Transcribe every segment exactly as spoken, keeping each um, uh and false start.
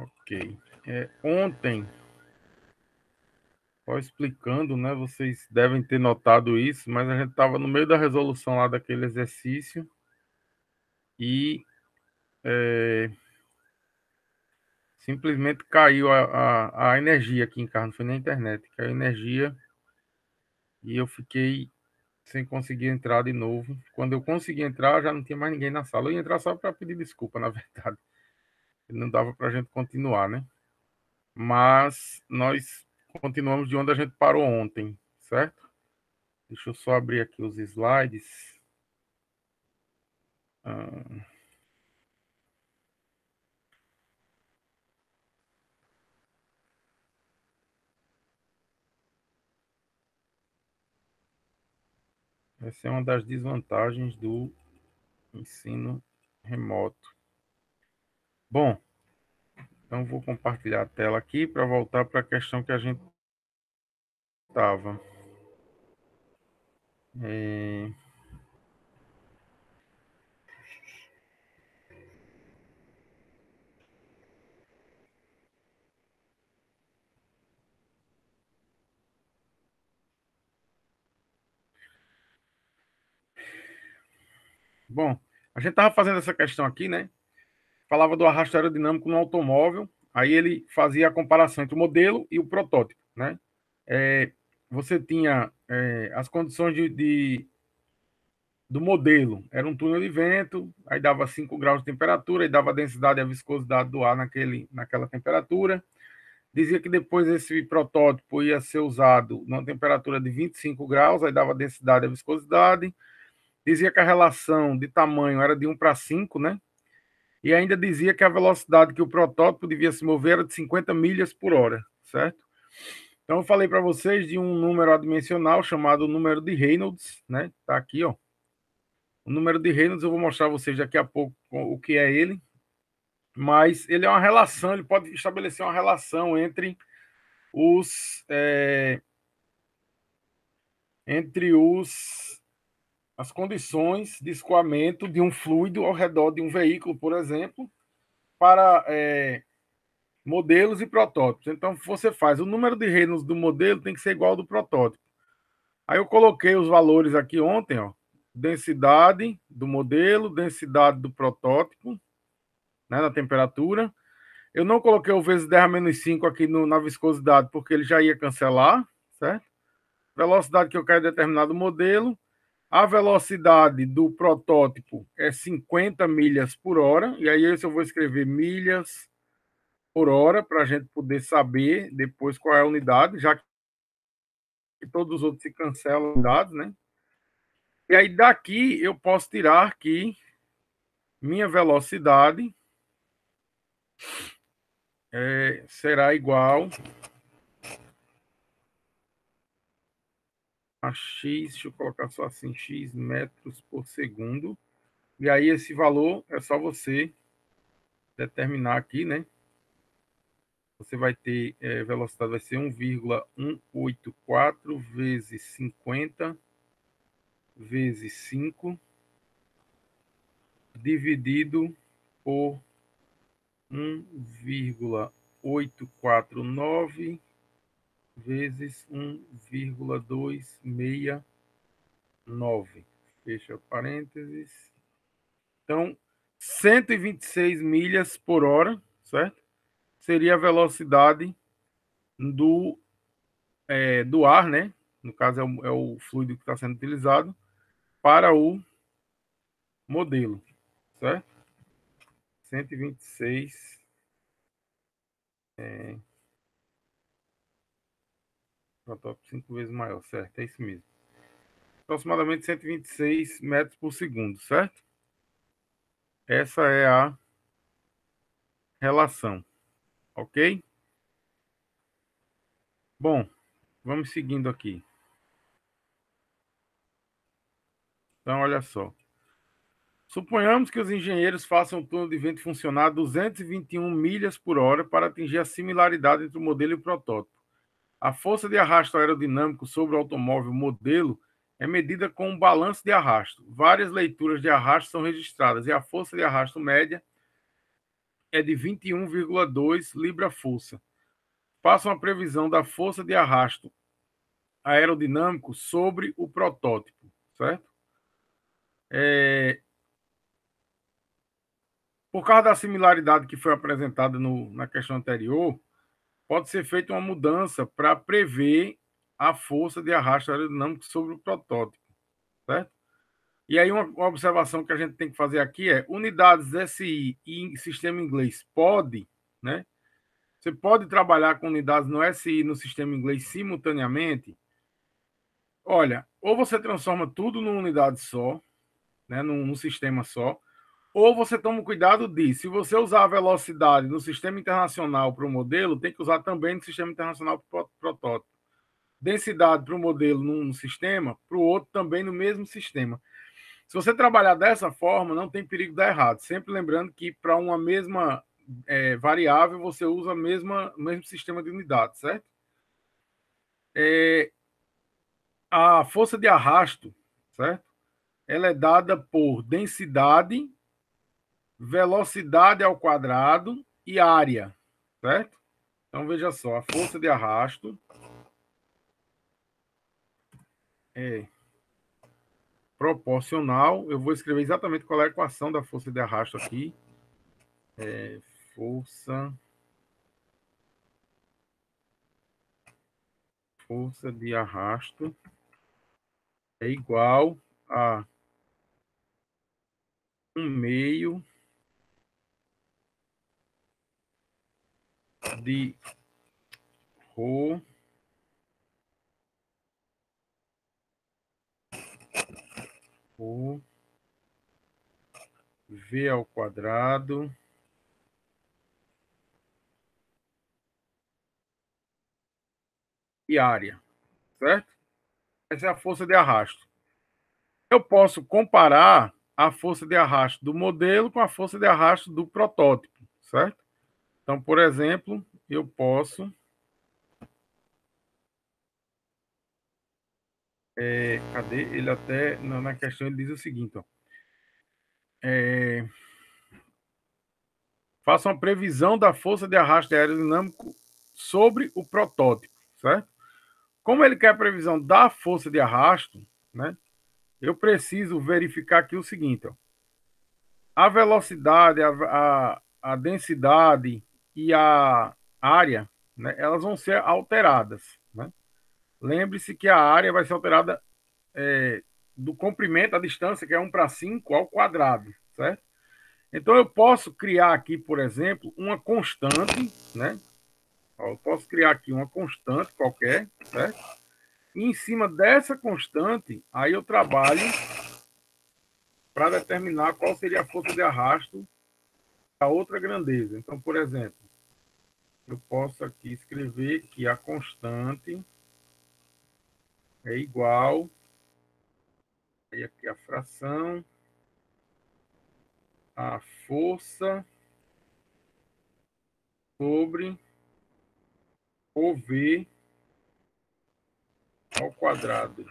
Ok. É, ontem, só explicando, né? Vocês devem ter notado isso, mas a gente estava no meio da resolução lá daquele exercício e é, simplesmente caiu a, a, a energia aqui em casa, não foi na internet, caiu a energia e eu fiquei sem conseguir entrar de novo. Quando eu consegui entrar, já não tinha mais ninguém na sala. Eu ia entrar só para pedir desculpa, na verdade. Não dava para a gente continuar, né? Mas nós continuamos de onde a gente parou ontem, certo? Deixa eu só abrir aqui os slides. Ah, essa é uma das desvantagens do ensino remoto. Bom, então vou compartilhar a tela aqui para voltar para a questão que a gente estava. É, bom, a gente estava fazendo essa questão aqui, né? Falava do arrasto aerodinâmico no automóvel, aí ele fazia a comparação entre o modelo e o protótipo, né? É, você tinha é, as condições de, de, do modelo, era um túnel de vento, aí dava cinco graus de temperatura, aí dava a densidade e a viscosidade do ar naquele, naquela temperatura. Dizia que depois esse protótipo ia ser usado numa temperatura de vinte e cinco graus, aí dava a densidade e a viscosidade. Dizia que a relação de tamanho era de um para cinco, né? E ainda dizia que a velocidade que o protótipo devia se mover era de cinquenta milhas por hora, certo? Então eu falei para vocês de um número adimensional chamado número de Reynolds, né? Tá aqui, ó. O número de Reynolds eu vou mostrar a vocês daqui a pouco o que é ele, mas ele é uma relação, ele pode estabelecer uma relação entre os é, entre os as condições de escoamento de um fluido ao redor de um veículo, por exemplo, para é, modelos e protótipos. Então, você faz o número de Reynolds do modelo tem que ser igual ao do protótipo. Aí eu coloquei os valores aqui ontem, ó. Densidade do modelo, densidade do protótipo, né, na temperatura. Eu não coloquei o vezes dez a menos cinco aqui no, na viscosidade, porque ele já ia cancelar, certo? Velocidade que eu quero em determinado modelo. A velocidade do protótipo é cinquenta milhas por hora, e aí eu vou escrever milhas por hora para a gente poder saber depois qual é a unidade, já que todos os outros se cancelam dados, né? E aí daqui eu posso tirar que minha velocidade é, será igual a x, deixa eu colocar só assim, x metros por segundo. E aí esse valor é só você determinar aqui, né? Você vai ter é, velocidade vai ser um vírgula cento e oitenta e quatro vezes cinquenta vezes cinco dividido por um vírgula oitocentos e quarenta e nove vezes um vírgula duzentos e sessenta e nove. Fecha parênteses. Então, cento e vinte e seis milhas por hora, certo? Seria a velocidade do, é, do ar, né? No caso, é o, é o fluido que está sendo utilizado para o modelo, certo? cento e vinte e seis. É, protótipo cinco vezes maior, certo? É isso mesmo. Aproximadamente cento e vinte e seis metros por segundo, certo? Essa é a relação, ok? Bom, vamos seguindo aqui. Então, olha só. Suponhamos que os engenheiros façam o túnel de vento funcionar a duzentos e vinte e um milhas por hora para atingir a similaridade entre o modelo e o protótipo. A força de arrasto aerodinâmico sobre o automóvel modelo é medida com um balanço de arrasto. Várias leituras de arrasto são registradas e a força de arrasto média é de vinte e um vírgula dois libra-força. Faça uma previsão da força de arrasto aerodinâmico sobre o protótipo, certo? É, por causa da similaridade que foi apresentada no, na questão anterior, pode ser feita uma mudança para prever a força de arrasto aerodinâmico sobre o protótipo, certo? E aí uma, uma observação que a gente tem que fazer aqui é unidades S I e sistema inglês pode, né? Você pode trabalhar com unidades no S I e no sistema inglês simultaneamente. Olha, ou você transforma tudo numa unidade só, né, num, num sistema só, ou você toma cuidado de, se você usar a velocidade no sistema internacional para o modelo, tem que usar também no sistema internacional para o protótipo. Densidade para o modelo num sistema, para o outro também no mesmo sistema. Se você trabalhar dessa forma, não tem perigo de dar errado. Sempre lembrando que para uma mesma é, variável, você usa a mesma, o mesmo sistema de unidade, certo? É, a força de arrasto, certo? Ela é dada por densidade, velocidade ao quadrado e área, certo? Então veja só, a força de arrasto é proporcional. Eu vou escrever exatamente qual é a equação da força de arrasto aqui. É força força de arrasto é igual a um meio de rho rho v ao quadrado e área, certo? Essa é a força de arrasto. Eu posso comparar a força de arrasto do modelo com a força de arrasto do protótipo, certo? Então, por exemplo, eu posso... É, cadê? Ele até, na questão, ele diz o seguinte, ó, é, faça uma previsão da força de arrasto aerodinâmico sobre o protótipo, certo? Como ele quer a previsão da força de arrasto, né? Eu preciso verificar aqui o seguinte, ó, a velocidade, a, a, a densidade e a área, né, elas vão ser alteradas, né? Lembre-se que a área vai ser alterada é, do comprimento, a distância, que é um para cinco ao quadrado, certo? Então eu posso criar aqui, por exemplo, uma constante, né? Ó, eu posso criar aqui uma constante qualquer, certo? E em cima dessa constante, aí eu trabalho para determinar qual seria a força de arrasto a outra grandeza. Então, por exemplo, eu posso aqui escrever que a constante é igual, aí aqui a fração, a força sobre o V ao quadrado.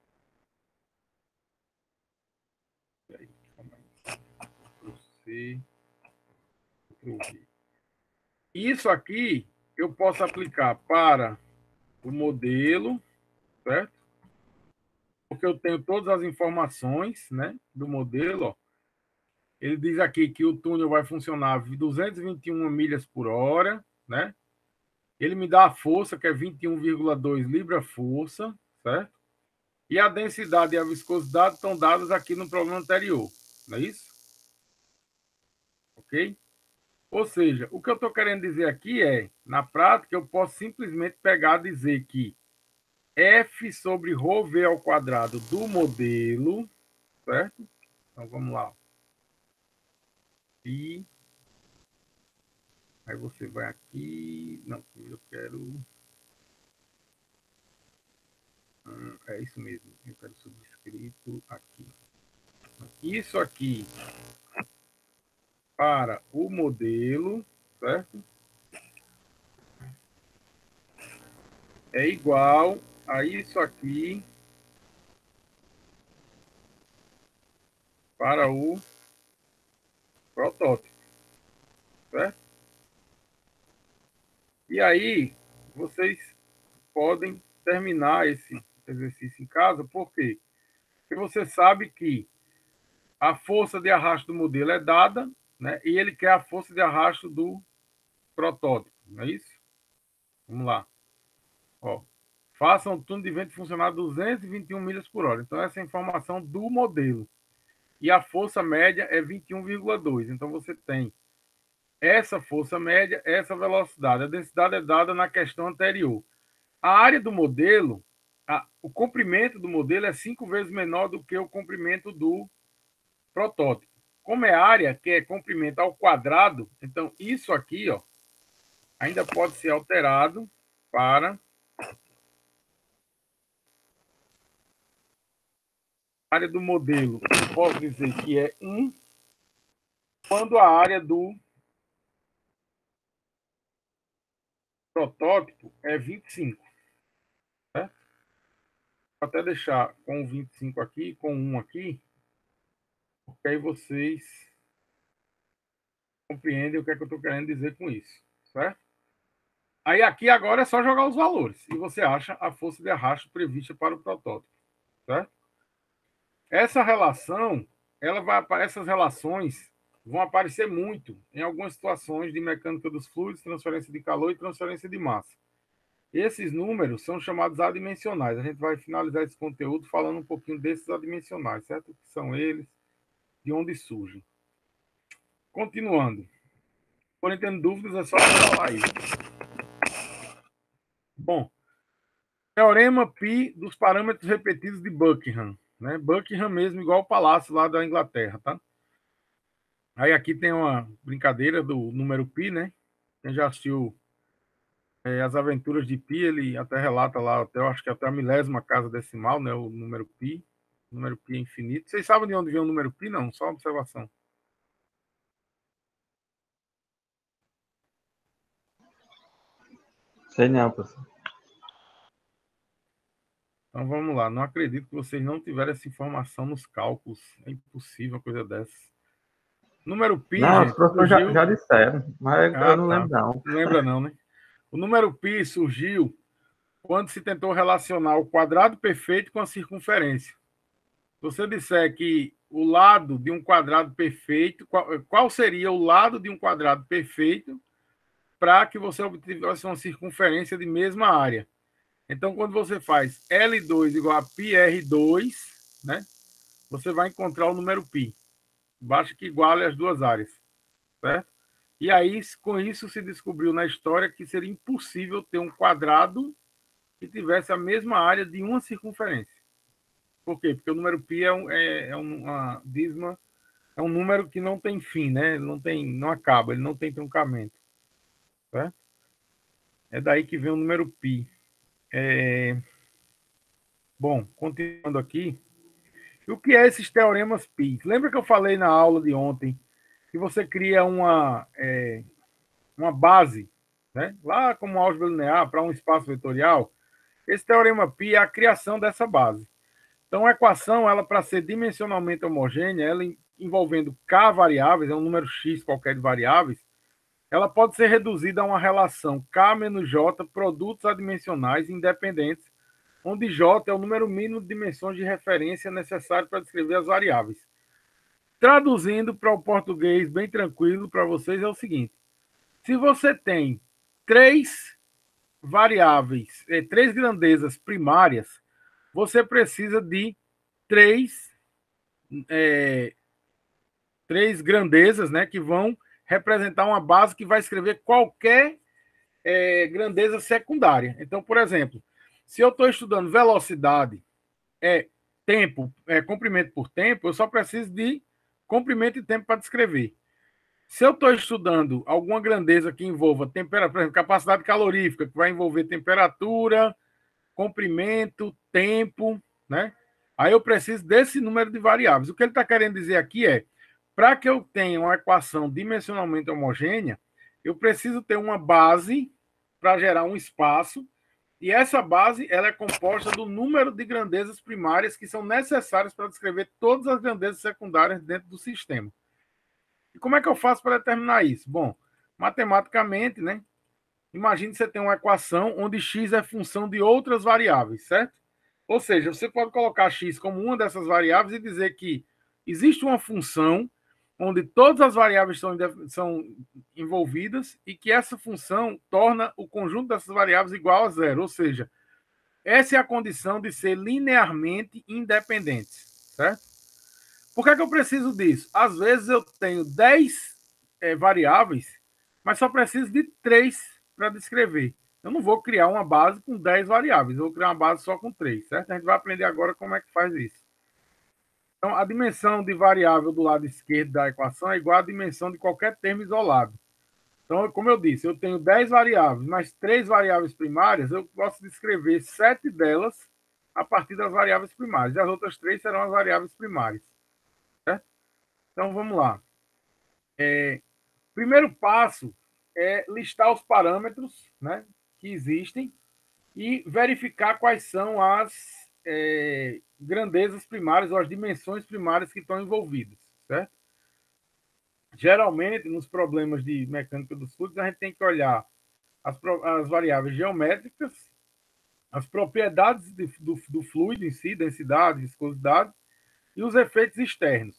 Aí, o C, o V. Isso aqui eu posso aplicar para o modelo, certo? Porque eu tenho todas as informações, né, do modelo, ó. Ele diz aqui que o túnel vai funcionar a duzentas e vinte e uma milhas por hora, né? Ele me dá a força, que é vinte e um vírgula dois libra-força, certo? E a densidade e a viscosidade estão dadas aqui no problema anterior, não é isso? Ok? Ou seja, o que eu estou querendo dizer aqui é, na prática, eu posso simplesmente pegar e dizer que F sobre ρ v ao quadrado do modelo, certo? Então vamos lá. E aí você vai aqui. Não, eu quero. Hum, é isso mesmo. Eu quero subscrito aqui. Isso aqui para o modelo, certo? É igual a isso aqui para o protótipo, certo? aí, vocês podem terminar esse exercício em casa, por quê? Porque você sabe que a força de arrasto do modelo é dada, né? E ele quer a força de arrasto do protótipo, não é isso? Vamos lá. Ó, faça um túnel de vento funcionar a duzentos e vinte e um milhas por hora. Então, essa é a informação do modelo. E a força média é vinte e um vírgula dois. Então, você tem essa força média, essa velocidade. A densidade é dada na questão anterior. A área do modelo, a, o comprimento do modelo é cinco vezes menor do que o comprimento do protótipo. Como é área, que é comprimento ao quadrado, então isso aqui, ó, ainda pode ser alterado para a área do modelo. Eu posso dizer que é um, quando a área do protótipo é vinte e cinco. Né? Vou até deixar com vinte e cinco aqui, com um aqui, porque aí vocês compreendem o que é que eu estou querendo dizer com isso, certo? Aí aqui agora é só jogar os valores e você acha a força de arrasto prevista para o protótipo, certo? Essa relação, ela vai, essas relações vão aparecer muito em algumas situações de mecânica dos fluidos, transferência de calor e transferência de massa. Esses números são chamados adimensionais. A gente vai finalizar esse conteúdo falando um pouquinho desses adimensionais, certo? O que são eles, de onde surgem. Continuando. Por tendo dúvidas, é só falar aí. Bom, teorema Pi dos parâmetros repetidos de Buckingham. Né? Buckingham mesmo, igual o palácio lá da Inglaterra, tá? Aí aqui tem uma brincadeira do número Pi, né? Quem já assistiu é, As Aventuras de Pi, ele até relata lá, até, eu acho que até a milésima casa decimal, né? O número Pi. O número Pi é infinito. Vocês sabem de onde vem o número Pi? Não, só uma observação. Sei não, professor. Então vamos lá. Não acredito que vocês não tiveram essa informação nos cálculos. É impossível uma coisa dessa. Número Pi, Não, os gente, professores já, surgiu. já disseram, mas eu Ah, não tá. lembro não. Não lembra, não, né? O número Pi surgiu quando se tentou relacionar o quadrado perfeito com a circunferência. Se você disser que o lado de um quadrado perfeito, qual, qual seria o lado de um quadrado perfeito para que você obtivesse uma circunferência de mesma área? Então, quando você faz L dois igual a π R dois, né, você vai encontrar o número π. Basta que iguale as duas áreas, certo? E aí, com isso, se descobriu na história que seria impossível ter um quadrado que tivesse a mesma área de uma circunferência. Por quê? Porque o número π é, um, é, é uma dízima, é um número que não tem fim, né? Ele não tem, não acaba, ele não tem truncamento, certo? É daí que vem o número π. É... Bom, continuando aqui, o que é esses teoremas π? Lembra que eu falei na aula de ontem que você cria uma, é, uma base, né? Lá como álgebra linear para um espaço vetorial? Esse teorema π é a criação dessa base. Então, a equação, ela para ser dimensionalmente homogênea, ela envolvendo k variáveis, é um número x qualquer de variáveis, ela pode ser reduzida a uma relação k menos j, produtos adimensionais independentes, onde j é o número mínimo de dimensões de referência necessário para descrever as variáveis. Traduzindo para o português bem tranquilo para vocês, é o seguinte: se você tem três variáveis, eh, três grandezas primárias, você precisa de três, é, três grandezas, né, que vão representar uma base que vai escrever qualquer é, grandeza secundária. Então, por exemplo, se eu estou estudando velocidade, é tempo, é comprimento por tempo, eu só preciso de comprimento e tempo para descrever. Se eu estou estudando alguma grandeza que envolva temperatura, por exemplo, capacidade calorífica, que vai envolver temperatura, comprimento, tempo, né? Aí eu preciso desse número de variáveis. O que ele está querendo dizer aqui é, para que eu tenha uma equação dimensionalmente homogênea, eu preciso ter uma base para gerar um espaço, e essa base ela é composta do número de grandezas primárias que são necessárias para descrever todas as grandezas secundárias dentro do sistema. E como é que eu faço para determinar isso? Bom, matematicamente, né? Imagine que você tem uma equação onde x é função de outras variáveis, certo? Ou seja, você pode colocar x como uma dessas variáveis e dizer que existe uma função onde todas as variáveis são, são envolvidas e que essa função torna o conjunto dessas variáveis igual a zero. Ou seja, essa é a condição de ser linearmente independente, certo? Por que, é que eu preciso disso? Às vezes eu tenho dez é, variáveis, mas só preciso de três para descrever. Eu não vou criar uma base com dez variáveis, eu vou criar uma base só com três, certo? A gente vai aprender agora como é que faz isso. Então, a dimensão de variável do lado esquerdo da equação é igual à dimensão de qualquer termo isolado. Então, como eu disse, eu tenho dez variáveis, mas três variáveis primárias, eu posso descrever sete delas a partir das variáveis primárias. E as outras três serão as variáveis primárias. Certo? Então, vamos lá. É, primeiro passo é listar os parâmetros, né, que existem e verificar quais são as é, grandezas primárias ou as dimensões primárias que estão envolvidas, certo? Geralmente, nos problemas de mecânica dos fluidos, a gente tem que olhar as, as variáveis geométricas, as propriedades de, do, do fluido em si, densidade, viscosidade, e os efeitos externos.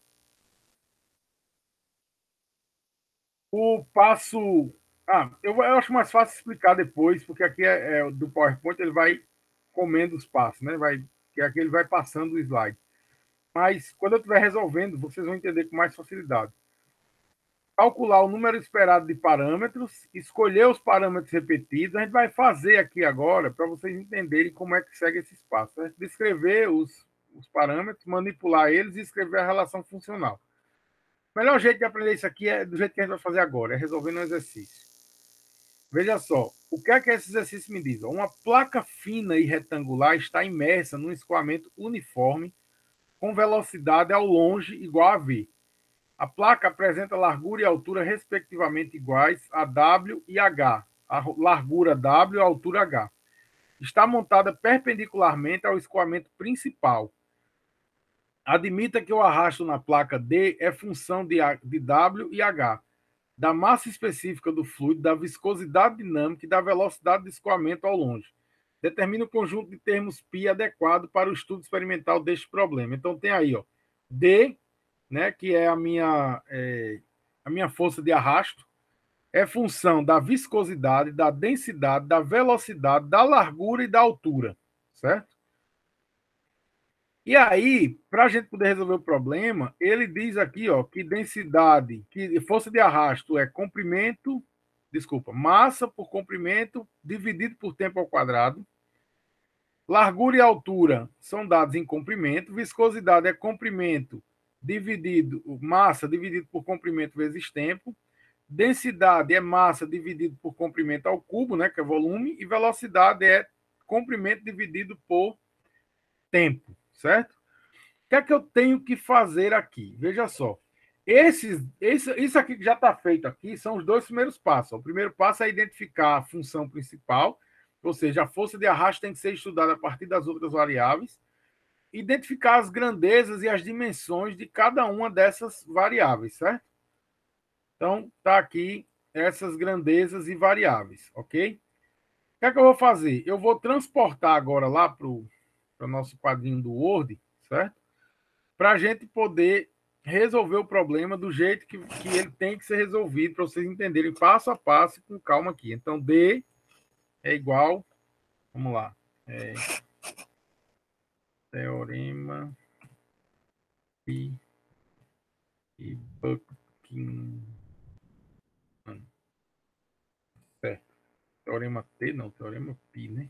O passo. Ah, eu, eu acho mais fácil explicar depois, porque aqui é, é do PowerPoint, ele vai comendo os passos, né? Vai, que aqui ele vai passando o slide. Mas quando eu estiver resolvendo, vocês vão entender com mais facilidade. Calcular o número esperado de parâmetros, escolher os parâmetros repetidos. A gente vai fazer aqui agora para vocês entenderem como é que segue esse espaço. Né? Descrever os, os parâmetros, manipular eles e escrever a relação funcional. O melhor jeito de aprender isso aqui é do jeito que a gente vai fazer agora, é resolvendo um exercício. Veja só, o que é que esse exercício me diz? Uma placa fina e retangular está imersa num escoamento uniforme com velocidade ao longe igual a v. A placa apresenta largura e altura respectivamente iguais a W e H. A largura W e a altura H. Está montada perpendicularmente ao escoamento principal. Admita que o arrasto na placa D é função de, de W e H, da massa específica do fluido, da viscosidade dinâmica e da velocidade de escoamento ao longe. Determina o conjunto de termos π adequado para o estudo experimental deste problema. Então tem aí, ó, D, né, que é a minha, é, a minha força de arrasto, é função da viscosidade, da densidade, da velocidade, da largura e da altura, certo? E aí, para a gente poder resolver o problema, ele diz aqui, ó, que densidade, que força de arrasto é comprimento, desculpa, massa por comprimento dividido por tempo ao quadrado. Largura e altura são dados em comprimento. Viscosidade é comprimento dividido, massa dividido por comprimento vezes tempo. Densidade é massa dividido por comprimento ao cubo, né, que é volume. E velocidade é comprimento dividido por tempo, certo? O que é que eu tenho que fazer aqui? Veja só. Esses, esse, isso aqui que já está feito aqui são os dois primeiros passos. O primeiro passo é identificar a função principal, ou seja, a força de arrasto tem que ser estudada a partir das outras variáveis. Identificar as grandezas e as dimensões de cada uma dessas variáveis, certo? Então, está aqui essas grandezas e variáveis, ok? O que é que eu vou fazer? Eu vou transportar agora lá para o nosso quadrinho do Word, certo? Para a gente poder resolver o problema do jeito que, que ele tem que ser resolvido, para vocês entenderem passo a passo e com calma aqui. Então, D é igual, vamos lá, é, teorema Pi e Buckingham. Certo. Teorema T, não, teorema Pi, né?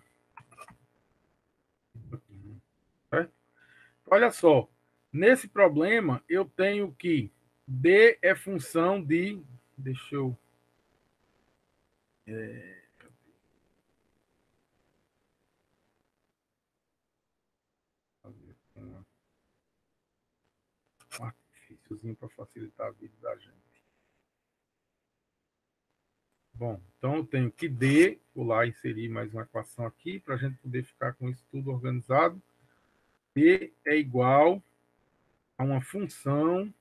Certo? Olha só, nesse problema eu tenho que D é função de. Deixa eu. É, fazer um artifíciozinho para facilitar a vida da gente. Bom, então eu tenho que D, vou lá inserir mais uma equação aqui para a gente poder ficar com isso tudo organizado. D é igual a uma função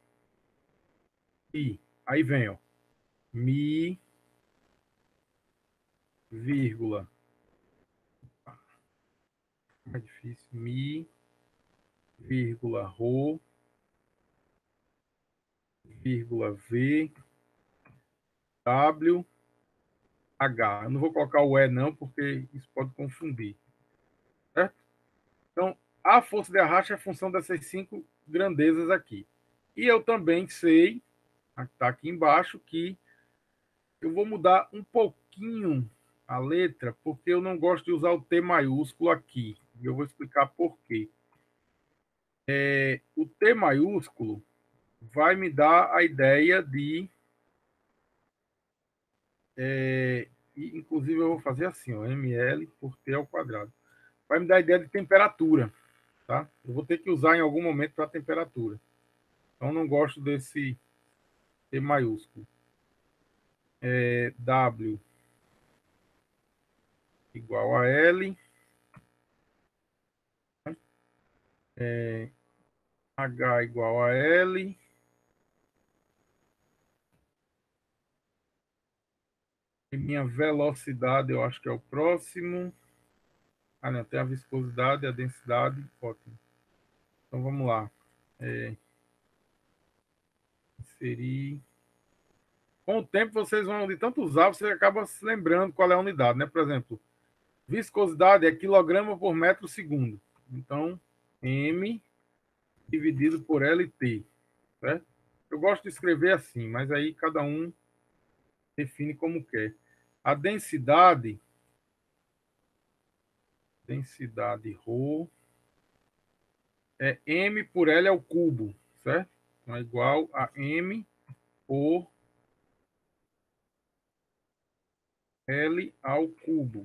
I. Aí vem, ó, Mi vírgula, mais difícil, mi, vírgula, rho, vírgula, v, w, h. Eu não vou colocar o e não, porque isso pode confundir, certo? Então, a força de arrasto é a função dessas cinco grandezas aqui. E eu também sei, está aqui embaixo, que eu vou mudar um pouquinho a letra, porque eu não gosto de usar o T maiúsculo aqui. E eu vou explicar por quê. É, o T maiúsculo vai me dar a ideia de... É, e, inclusive, eu vou fazer assim, ó, ml por T ao quadrado. Vai me dar a ideia de temperatura, tá? Eu vou ter que usar em algum momento para temperatura. Então, não gosto desse T maiúsculo. É, W igual a L. É, H igual a L. E minha velocidade, eu acho que é o próximo. Ah, não, tem a viscosidade, a densidade. Ótimo. Então, vamos lá. É, inserir. Com o tempo, vocês vão, de tanto usar, você acaba se lembrando qual é a unidade, né? Por exemplo, viscosidade é quilograma por metro segundo. Então, M dividido por L T, certo? Eu gosto de escrever assim, mas aí cada um define como quer. A densidade, densidade ρ, é M por L ao cubo, certo? Então, é igual a M por L ao cubo.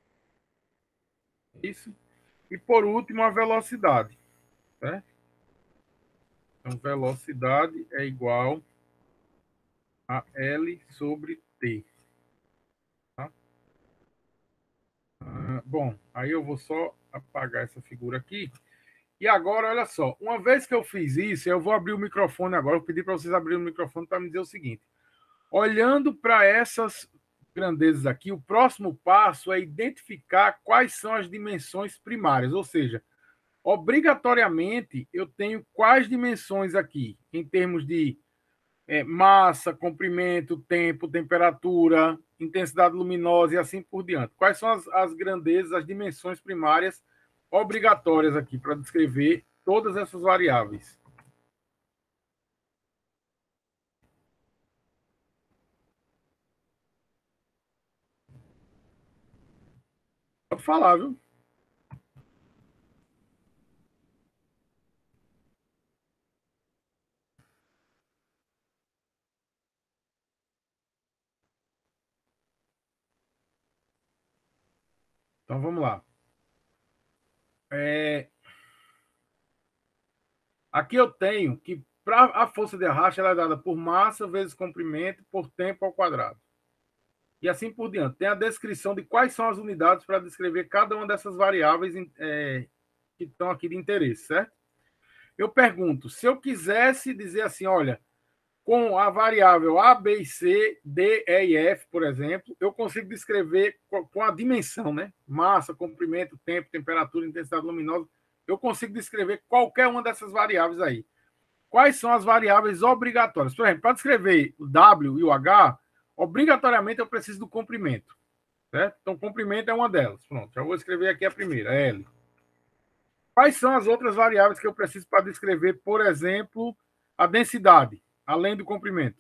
Isso. E por último, a velocidade, certo? Então, velocidade é igual a L sobre T. Tá? Ah, bom, aí eu vou só apagar essa figura aqui. E agora, olha só, uma vez que eu fiz isso, eu vou abrir o microfone agora. Eu pedi para vocês abrirem o microfone para me dizer o seguinte: olhando para essas grandezas aqui, o próximo passo é identificar quais são as dimensões primárias, ou seja, obrigatoriamente eu tenho quais dimensões aqui, em termos de é, massa, comprimento, tempo, temperatura, intensidade luminosa e assim por diante. Quais são as, as grandezas, as dimensões primárias obrigatórias aqui para descrever todas essas variáveis? Pode falar, viu? Então vamos lá. É, aqui eu tenho que para a força de arrasto ela é dada por massa vezes comprimento por tempo ao quadrado. E assim por diante. Tem a descrição de quais são as unidades para descrever cada uma dessas variáveis é, que estão aqui de interesse, certo? Eu pergunto, se eu quisesse dizer assim, olha, com a variável A, B e C, D, E e F, por exemplo, eu consigo descrever com a dimensão, né? Massa, comprimento, tempo, temperatura, intensidade luminosa. Eu consigo descrever qualquer uma dessas variáveis aí. Quais são as variáveis obrigatórias? Por exemplo, para descrever o W e o H, obrigatoriamente eu preciso do comprimento, certo? Então, comprimento é uma delas. Pronto, já vou escrever aqui a primeira, L. Quais são as outras variáveis que eu preciso para descrever, por exemplo, a densidade, além do comprimento?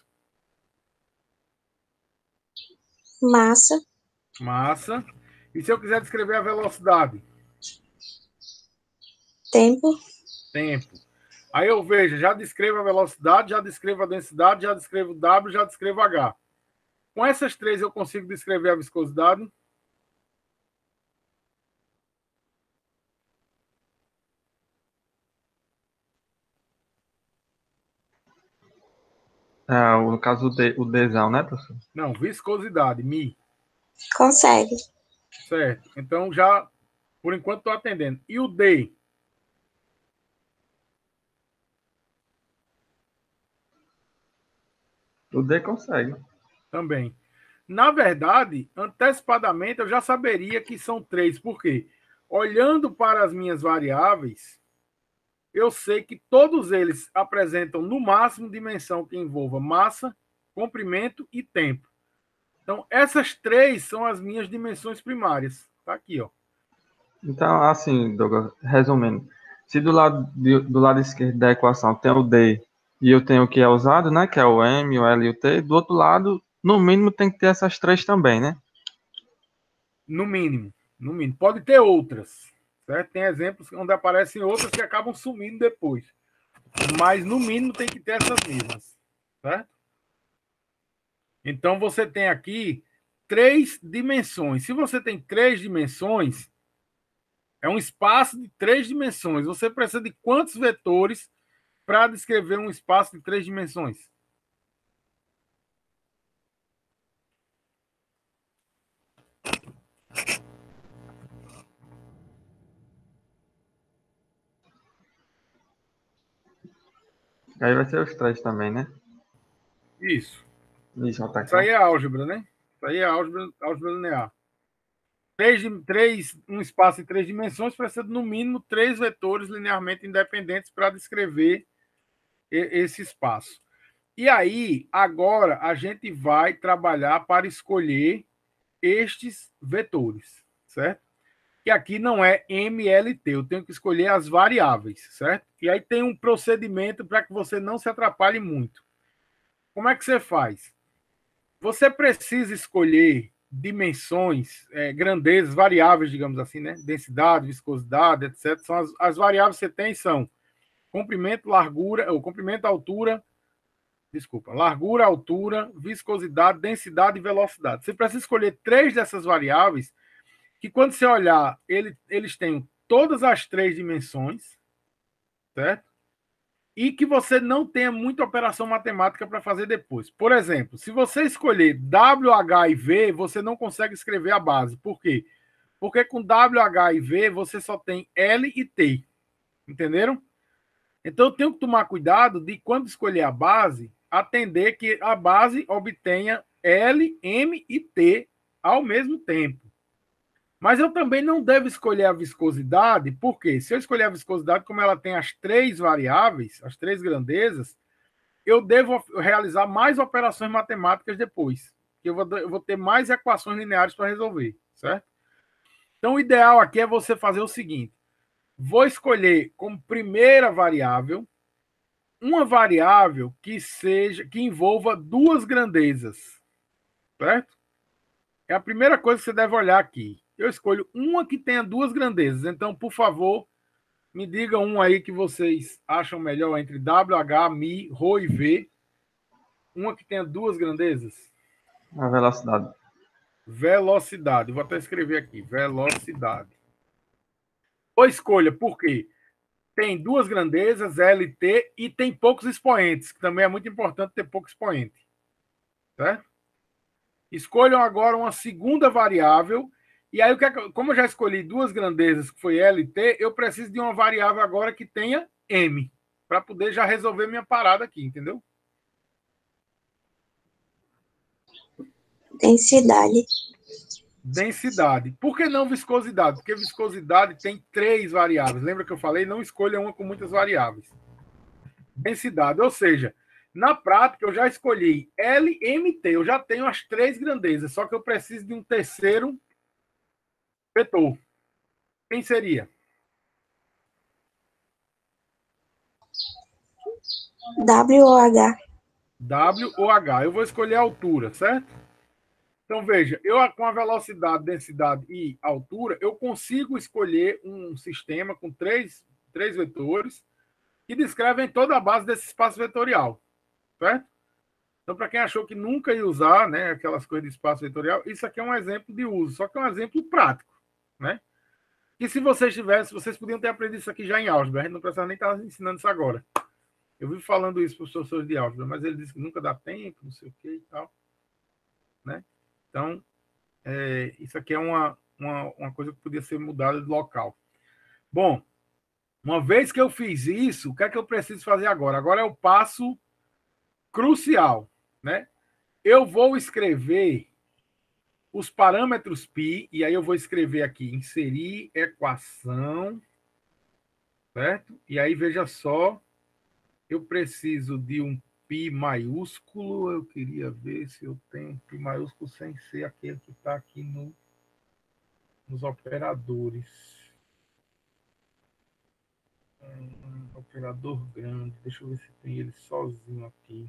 Massa. Massa. E se eu quiser descrever a velocidade? Tempo. Tempo. Aí eu vejo, já descrevo a velocidade, já descrevo a densidade, já descrevo W, já descrevo H. Com essas três eu consigo descrever a viscosidade? Ah, no caso, o, D, o Dzão, né, professor? Não, viscosidade, Mi. Consegue. Certo. Então já, por enquanto, estou atendendo. E o D? O D consegue. Também. Na verdade, antecipadamente, eu já saberia que são três. Por quê? Olhando para as minhas variáveis, eu sei que todos eles apresentam, no máximo, dimensão que envolva massa, comprimento e tempo. Então, essas três são as minhas dimensões primárias. Está aqui, ó. Então, assim, Douglas, resumindo, se do lado, de- do lado esquerdo da equação tem o D e eu tenho o que é usado, né, que é o M, o L e o T, do outro lado, no mínimo, tem que ter essas três também, né? No mínimo. No mínimo. Pode ter outras. Certo? Tem exemplos onde aparecem outras que acabam sumindo depois. Mas, no mínimo, tem que ter essas mesmas. Certo? Então, você tem aqui três dimensões. Se você tem três dimensões, é um espaço de três dimensões. Você precisa de quantos vetores para descrever um espaço de três dimensões? Aí vai ser os três também, né? Isso. Isso, Isso aí J K. é álgebra, né? Isso aí é álgebra, álgebra linear. Três, três, um espaço de três dimensões precisa de, no mínimo, três vetores linearmente independentes para descrever esse espaço. E aí, agora, a gente vai trabalhar para escolher estes vetores, certo? E aqui não é M L T, eu tenho que escolher as variáveis, certo? E aí tem um procedimento para que você não se atrapalhe muito. Como é que você faz? Você precisa escolher dimensões, é, grandezas, variáveis, digamos assim, né? Densidade, viscosidade, etcétera. São as, as variáveis que você tem são comprimento, largura, ou comprimento, altura, desculpa, largura, altura, viscosidade, densidade e velocidade. Você precisa escolher três dessas variáveis que, quando você olhar, ele, eles têm todas as três dimensões, certo? E que você não tenha muita operação matemática para fazer depois. Por exemplo, se você escolher W, H e V, você não consegue escrever a base. Por quê? Porque com W, H e V você só tem L e T. Entenderam? Então eu tenho que tomar cuidado de, quando escolher a base, atender que a base obtenha L, M e T ao mesmo tempo. Mas eu também não devo escolher a viscosidade, porque se eu escolher a viscosidade, como ela tem as três variáveis, as três grandezas, eu devo realizar mais operações matemáticas depois. Eu vou, eu vou ter mais equações lineares para resolver, certo? Então, o ideal aqui é você fazer o seguinte: vou escolher como primeira variável uma variável que seja que envolva duas grandezas, certo? É a primeira coisa que você deve olhar aqui. Eu escolho uma que tenha duas grandezas. Então, por favor, me digam um aí que vocês acham melhor entre W, H, Mi, Rho e V. Uma que tenha duas grandezas. A velocidade. Velocidade. Vou até escrever aqui. Velocidade. Ou escolha, por quê? Tem duas grandezas, L, T, e tem poucos expoentes, que também é muito importante ter pouco expoente. Certo? Escolham agora uma segunda variável. E aí, como eu já escolhi duas grandezas, que foi L e T, eu preciso de uma variável agora que tenha M, para poder já resolver minha parada aqui, entendeu? Densidade. Densidade. Por que não viscosidade? Porque viscosidade tem três variáveis. Lembra que eu falei? Não escolha uma com muitas variáveis. Densidade, ou seja, na prática eu já escolhi L, M, T. Eu já tenho as três grandezas, só que eu preciso de um terceiro vetor. Quem seria? W ou H? W ou H. Eu vou escolher a altura, certo? Então, veja, eu com a velocidade, densidade e altura, eu consigo escolher um sistema com três, três vetores que descrevem toda a base desse espaço vetorial, certo? Então, para quem achou que nunca ia usar, né, aquelas coisas de espaço vetorial, isso aqui é um exemplo de uso, só que é um exemplo prático, né? E se vocês tivessem, vocês podiam ter aprendido isso aqui já em álgebra, a gente não precisa nem estar ensinando isso agora. Eu vivo falando isso para os professores de álgebra, mas ele disse que nunca dá tempo, não sei o que e tal, né? Então, é, isso aqui é uma, uma, uma coisa que podia ser mudada de local. Bom, uma vez que eu fiz isso, o que é que eu preciso fazer agora? Agora é o passo crucial, né? Eu vou escrever os parâmetros π, e aí eu vou escrever aqui, inserir equação, certo? E aí, veja só, eu preciso de um π maiúsculo, eu queria ver se eu tenho π maiúsculo sem ser aquele que está aqui no, nos operadores. Um operador grande, deixa eu ver se tem ele sozinho aqui.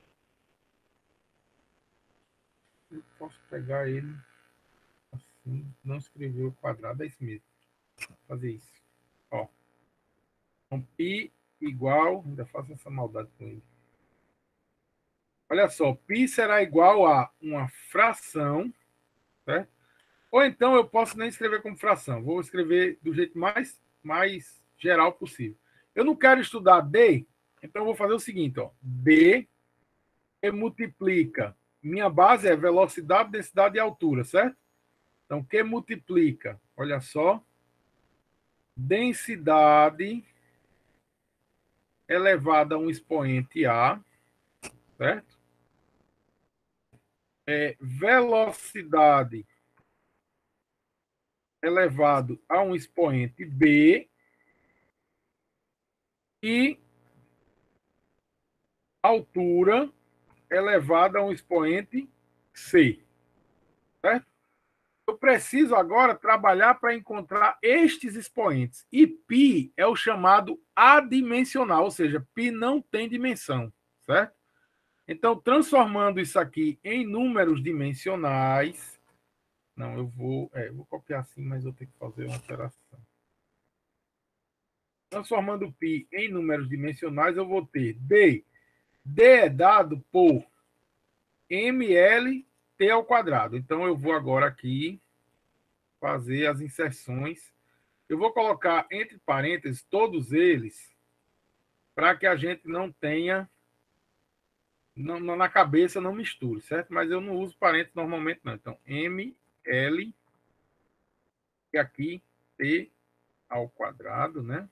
Eu posso pegar ele assim, não escrever o quadrado, é isso mesmo. Vou fazer isso. Ó. Então, π igual, ainda faço essa maldade com ele. Olha só, π será igual a uma fração, certo? Ou então eu posso nem escrever como fração, vou escrever do jeito mais, mais geral possível. Eu não quero estudar D, então eu vou fazer o seguinte, ó. D multiplica, minha base é velocidade, densidade e altura, certo? Então, Q multiplica, olha só, densidade elevada a um expoente A, certo? É, velocidade elevado a um expoente B e altura elevada a um expoente C, certo? Eu preciso agora trabalhar para encontrar estes expoentes. E π é o chamado adimensional, ou seja, π não tem dimensão, certo? Então, transformando isso aqui em números dimensionais, não, eu vou, é, eu vou copiar assim, mas eu tenho que fazer uma alteração. Transformando π em números dimensionais, eu vou ter D. D é dado por mlt ao quadrado. Então, eu vou agora aqui fazer as inserções. Eu vou colocar entre parênteses todos eles para que a gente não tenha, não, na cabeça não misture, certo? Mas eu não uso parênteses normalmente, não. Então, M, L, e aqui T ao quadrado, né?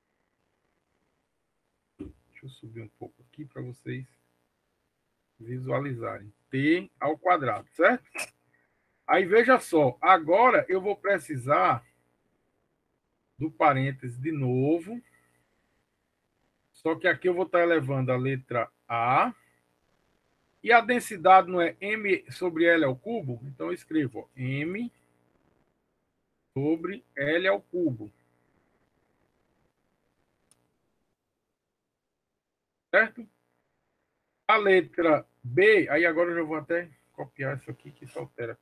Deixa eu subir um pouco aqui para vocês visualizarem. T ao quadrado, certo? Aí, veja só, agora eu vou precisar do parênteses de novo, só que aqui eu vou estar elevando a letra A, e a densidade não é M sobre L ao cubo? Então eu escrevo ó, M sobre L ao cubo. Certo? A letra B, aí agora eu já vou até copiar isso aqui, que isso altera.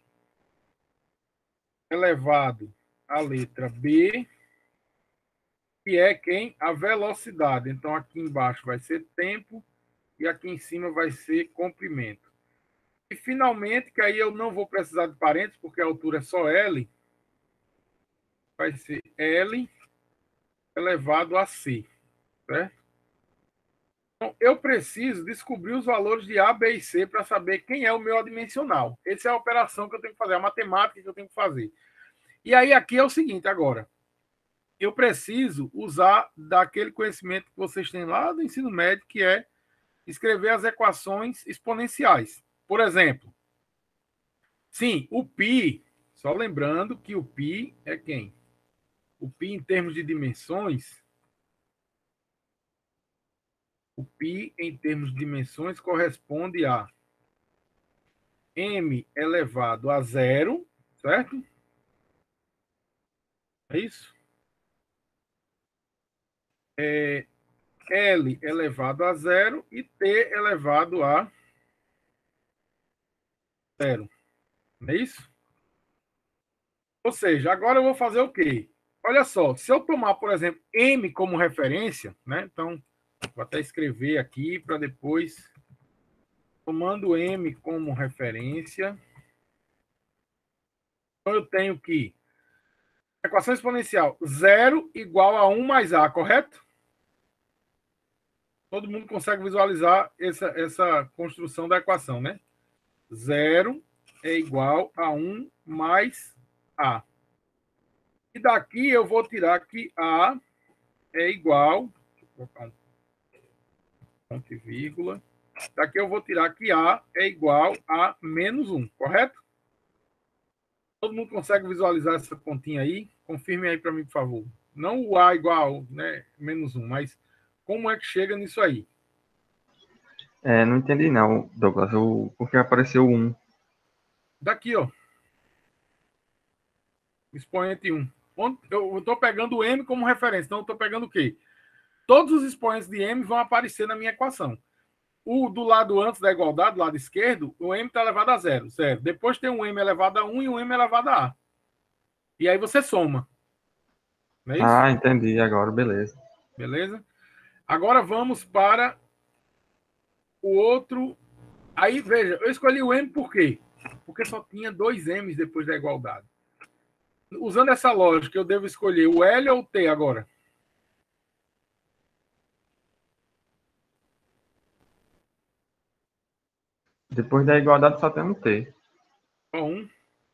Elevado a letra B, que é quem? A velocidade. Então aqui embaixo vai ser tempo e aqui em cima vai ser comprimento. E finalmente, que aí eu não vou precisar de parênteses, porque a altura é só L, vai ser L elevado a C, certo? Então, eu preciso descobrir os valores de A, B e C para saber quem é o meu adimensional. Essa é a operação que eu tenho que fazer, a matemática que eu tenho que fazer. E aí aqui é o seguinte agora. Eu preciso usar daquele conhecimento que vocês têm lá do ensino médio, que é escrever as equações exponenciais. Por exemplo, sim, o π, só lembrando que o π é quem? O π em termos de dimensões, o π em termos de dimensões corresponde a m elevado a zero, certo? É isso? É L elevado a zero e T elevado a zero. Não é isso? Ou seja, agora eu vou fazer o quê? Olha só, se eu tomar, por exemplo, M como referência, né? Então, vou até escrever aqui para depois, tomando M como referência, então eu tenho que equação exponencial zero igual a um mais A, correto? Todo mundo consegue visualizar essa, essa construção da equação, né? Zero é igual a um mais A. E daqui eu vou tirar que A é igual, vou colocar um ponto e vírgula, daqui eu vou tirar que A é igual a menos um, correto? Todo mundo consegue visualizar essa continha aí? Confirme aí para mim, por favor. Não o A igual, né, menos um, mas como é que chega nisso aí? É, não entendi não, Douglas. O, porque apareceu um. Daqui, ó. Expoente um. Eu estou pegando o M como referência, então eu estou pegando o quê? Todos os expoentes de M vão aparecer na minha equação. O do lado antes da igualdade, do lado esquerdo, o M está elevado a zero, zero. Depois tem um M elevado a um e um M elevado a A. E aí você soma. Não é isso? Ah, entendi agora, beleza. Beleza? Agora vamos para o outro. Aí, veja, eu escolhi o M por quê? Porque só tinha dois M's depois da igualdade. Usando essa lógica, eu devo escolher o L ou o T agora? Depois da igualdade só tem um T. Só um.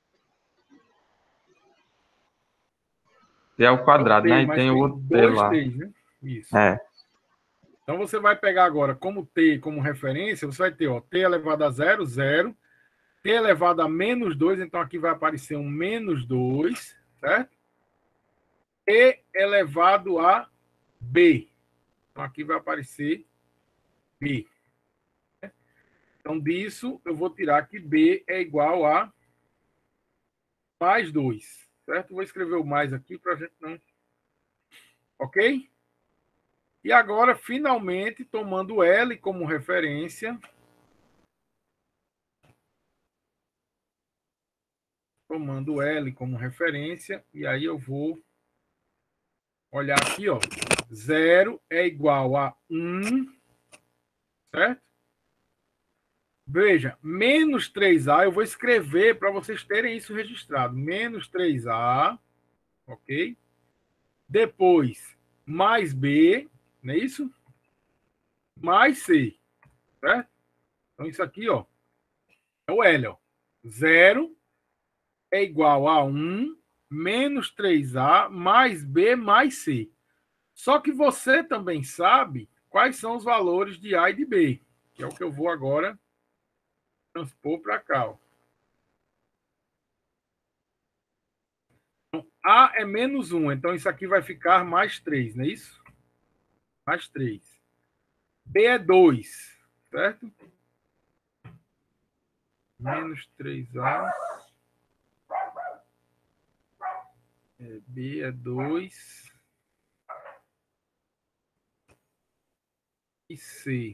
T é o É o quadrado, T, né? E mas tem o tem outro T dois lá. T's, né? Isso. É. Então você vai pegar agora como T como referência, você vai ter ó, T elevado a zero, zero. T elevado a menos dois, então aqui vai aparecer um menos dois, certo? T elevado a B. Então aqui vai aparecer B. Então disso eu vou tirar que B é igual a mais dois, certo? Vou escrever o mais aqui para a gente não... Ok? E agora, finalmente, tomando L como referência, tomando L como referência, e aí eu vou olhar aqui, ó, zero é igual a um, certo? Veja, menos três A, eu vou escrever para vocês terem isso registrado. Menos três A, ok? Depois, mais B, não é isso? Mais C, certo? Então, isso aqui, ó, é o L, ó. zero é igual a um menos três A mais B mais C. Só que você também sabe quais são os valores de A e de B, que é o que eu vou agora transpor para cá. Ó. Então, A é menos um, então isso aqui vai ficar mais três, não é isso? Mais três. B é dois, certo? Menos três A. É, B é dois. E C.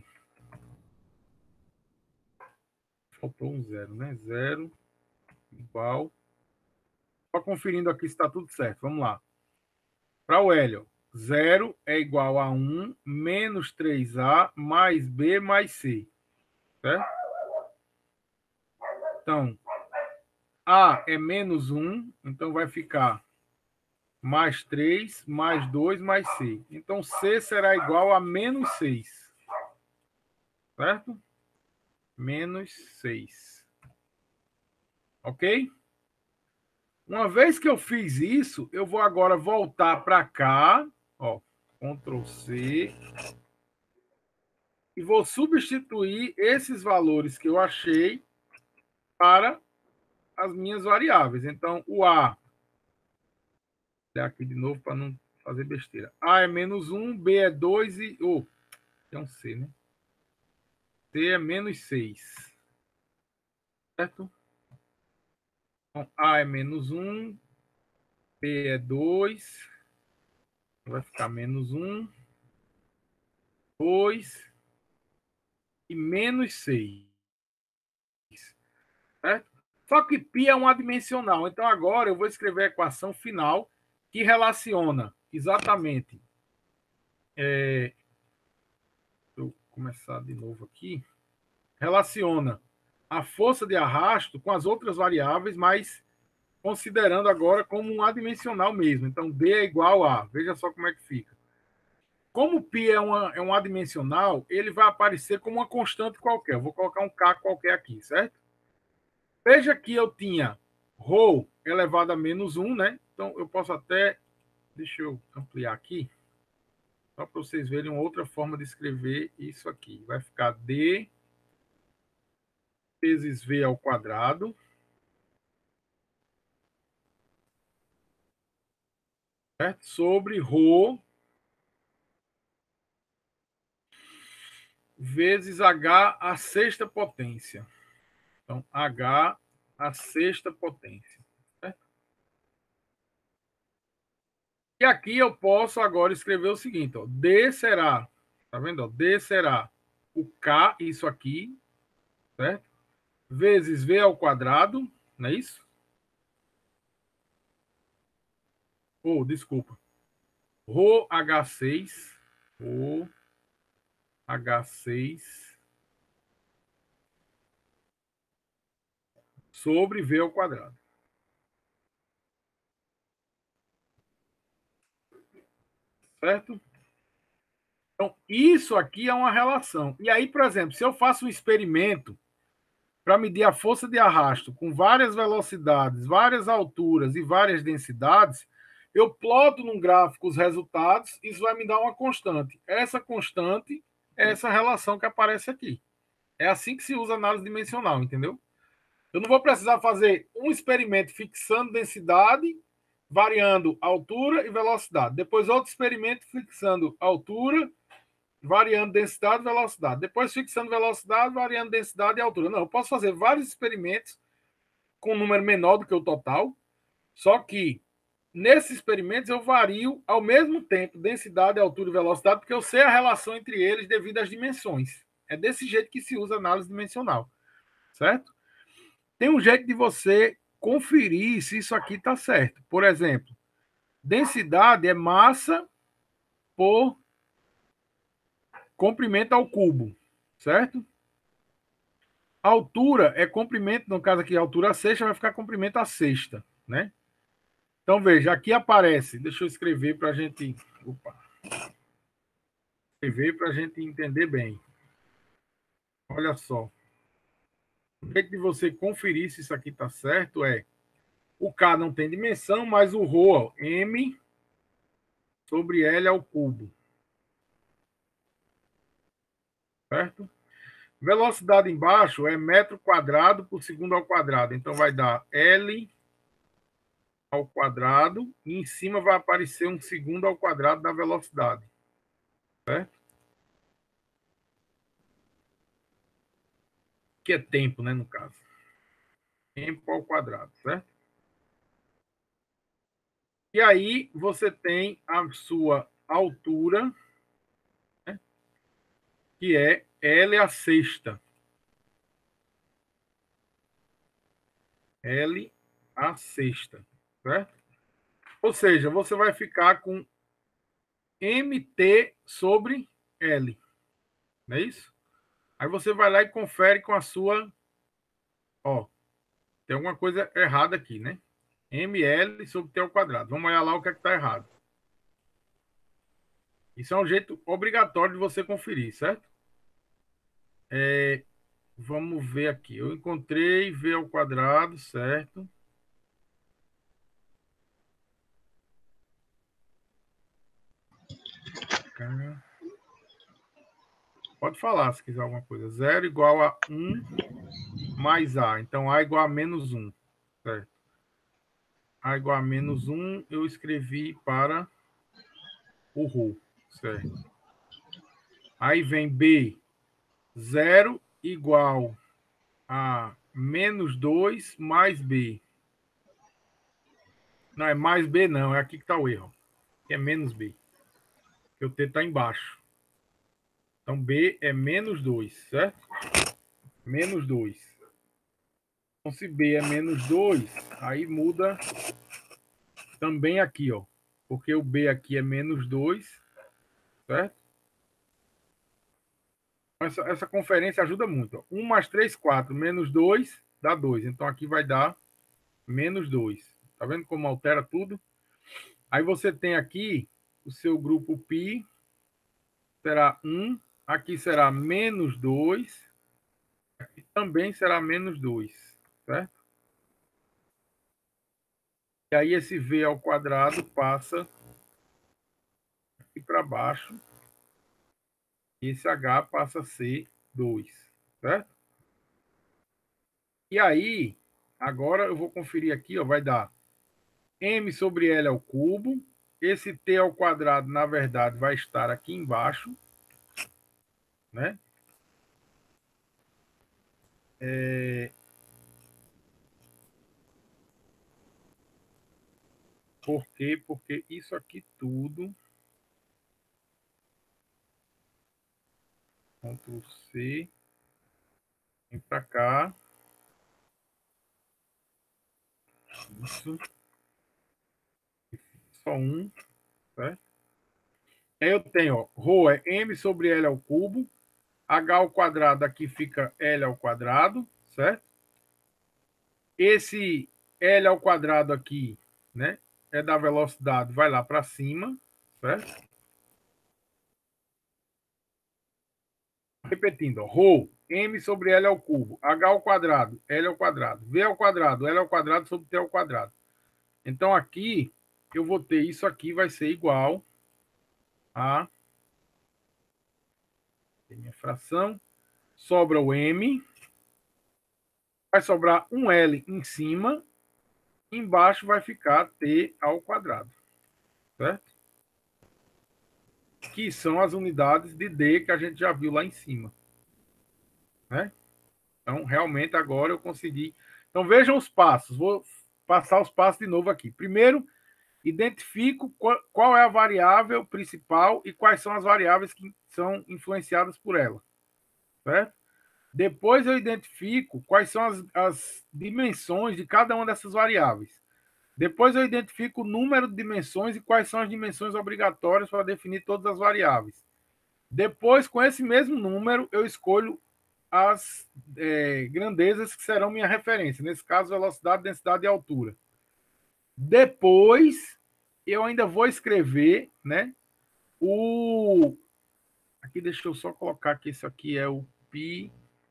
Faltou um zero, né? Zero igual. Só conferindo aqui se está tudo certo. Vamos lá. Para o Hélio, zero é igual a um menos três A mais B mais C. Certo? Então, A é menos um, então vai ficar mais três, mais dois, mais C. Então, C será igual a menos seis. Certo? Menos seis. Ok? Uma vez que eu fiz isso, eu vou agora voltar para cá, ó, Ctrl C, e vou substituir esses valores que eu achei para as minhas variáveis. Então, o A, vou olhar aqui de novo para não fazer besteira. A é menos um, B é dois e... Oh, tem um C, né? C é menos seis. Certo? Então, A é menos um, B é dois, vai ficar menos um, dois e menos seis. Certo? Só que π é um adimensional. Então, agora eu vou escrever a equação final que relaciona exatamente. É, deixa eu começar de novo aqui. Relaciona a força de arrasto com as outras variáveis, mas considerando agora como um adimensional mesmo. Então, D é igual a... Veja só como é que fica. Como π é, uma, é um adimensional, ele vai aparecer como uma constante qualquer. Eu vou colocar um K qualquer aqui, certo? Veja que eu tinha ρ elevado a menos um, né? Então, eu posso até... Deixa eu ampliar aqui. Só para vocês verem uma outra forma de escrever isso aqui. Vai ficar D vezes V ao quadrado. certo? Sobre Rho vezes H a sexta potência. Então, H a sexta potência. Certo? E aqui eu posso agora escrever o seguinte, ó, D será, tá vendo? Ó, D será o K, isso aqui, certo? Vezes V ao quadrado, não é isso? Ou, oh, desculpa. Rho H seis, Rho H seis sobre V ao quadrado. Certo? Então, isso aqui é uma relação. E aí, por exemplo, se eu faço um experimento para medir a força de arrasto com várias velocidades, várias alturas e várias densidades, eu ploto num gráfico os resultados, isso vai me dar uma constante. Essa constante é essa relação que aparece aqui. É assim que se usa análise dimensional, entendeu? Eu não vou precisar fazer um experimento fixando densidade, variando altura e velocidade. Depois outro experimento fixando altura, variando densidade e velocidade. Depois fixando velocidade, variando densidade e altura. Não, eu posso fazer vários experimentos com um número menor do que o total, só que nesses experimentos eu vario ao mesmo tempo densidade, altura e velocidade, porque eu sei a relação entre eles devido às dimensões. É desse jeito que se usa análise dimensional, certo? Tem um jeito de você conferir se isso aqui está certo. Por exemplo, densidade é massa por comprimento ao cubo, certo? Altura é comprimento, no caso aqui, altura a sexta vai ficar comprimento a sexta, né? Então, veja, aqui aparece, deixa eu escrever para a gente. Opa! Escrever para a gente entender bem. Olha só. O jeito de você conferir se isso aqui está certo é o K não tem dimensão, mas o Rho, M sobre L ao cubo. Certo? Velocidade embaixo é metro quadrado por segundo ao quadrado. Então, vai dar L ao quadrado e em cima vai aparecer um segundo ao quadrado da velocidade. Certo? Que é tempo, né, no caso. Tempo ao quadrado, certo? E aí você tem a sua altura, né, que é L a sexta. L a sexta, certo? Ou seja, você vai ficar com M T sobre L. Não é isso? Aí você vai lá e confere com a sua... Ó, tem alguma coisa errada aqui, né? M L sobre T ao quadrado. Vamos olhar lá o que é que está errado. Isso é um jeito obrigatório de você conferir, certo? É, vamos ver aqui. Eu encontrei V ao quadrado, certo? Pode falar se quiser alguma coisa. Zero igual a um mais A. Então, A igual a menos um. Certo? A igual a menos um, eu escrevi para o Rho. Certo? Aí vem B. Zero igual a menos dois mais B. Não, é mais B não. É aqui que está o erro. Que é menos B. Porque o T está embaixo. Então, B é menos dois, certo? Menos dois. Então, se B é menos dois, aí muda também aqui, ó. Porque o B aqui é menos dois, certo? Essa, essa conferência ajuda muito. Ó. um mais três, quatro. Menos dois dá dois. Então, aqui vai dar menos dois. Tá vendo como altera tudo? Aí você tem aqui o seu grupo π, será um. Aqui será menos dois. Aqui também será menos dois, certo? E aí esse V ao quadrado passa aqui para baixo. E esse H passa a ser dois, certo? E aí, agora eu vou conferir aqui, ó, vai dar M sobre L ao cubo, esse t ao quadrado, na verdade, vai estar aqui embaixo, né? É... Por quê? Porque isso aqui tudo... Ctrl C. Vem para cá. Isso. Só um, certo? Aí eu tenho, ó, ρ é m sobre L ao cubo. H ao quadrado aqui fica L ao quadrado, certo? Esse L ao quadrado aqui, né? É da velocidade, vai lá para cima, certo? Repetindo, ó, ρ, m sobre L ao cubo. H ao quadrado, L ao quadrado. V ao quadrado, L ao quadrado sobre T ao quadrado. Então aqui, eu vou ter isso aqui, vai ser igual a... minha fração. Sobra o m. Vai sobrar um L em cima. Embaixo vai ficar T ao quadrado. Certo? Que são as unidades de D que a gente já viu lá em cima. Né? Então, realmente, agora eu consegui. Então, vejam os passos. Vou passar os passos de novo aqui. Primeiro, identifico qual é a variável principal e quais são as variáveis que são influenciadas por ela. Certo? Depois eu identifico quais são as, as dimensões de cada uma dessas variáveis. Depois eu identifico o número de dimensões e quais são as dimensões obrigatórias para definir todas as variáveis. Depois, com esse mesmo número, eu escolho as é, grandezas que serão minha referência. Nesse caso, velocidade, densidade e altura. Depois, eu ainda vou escrever, né, o... Aqui, deixa eu só colocar que isso aqui é o π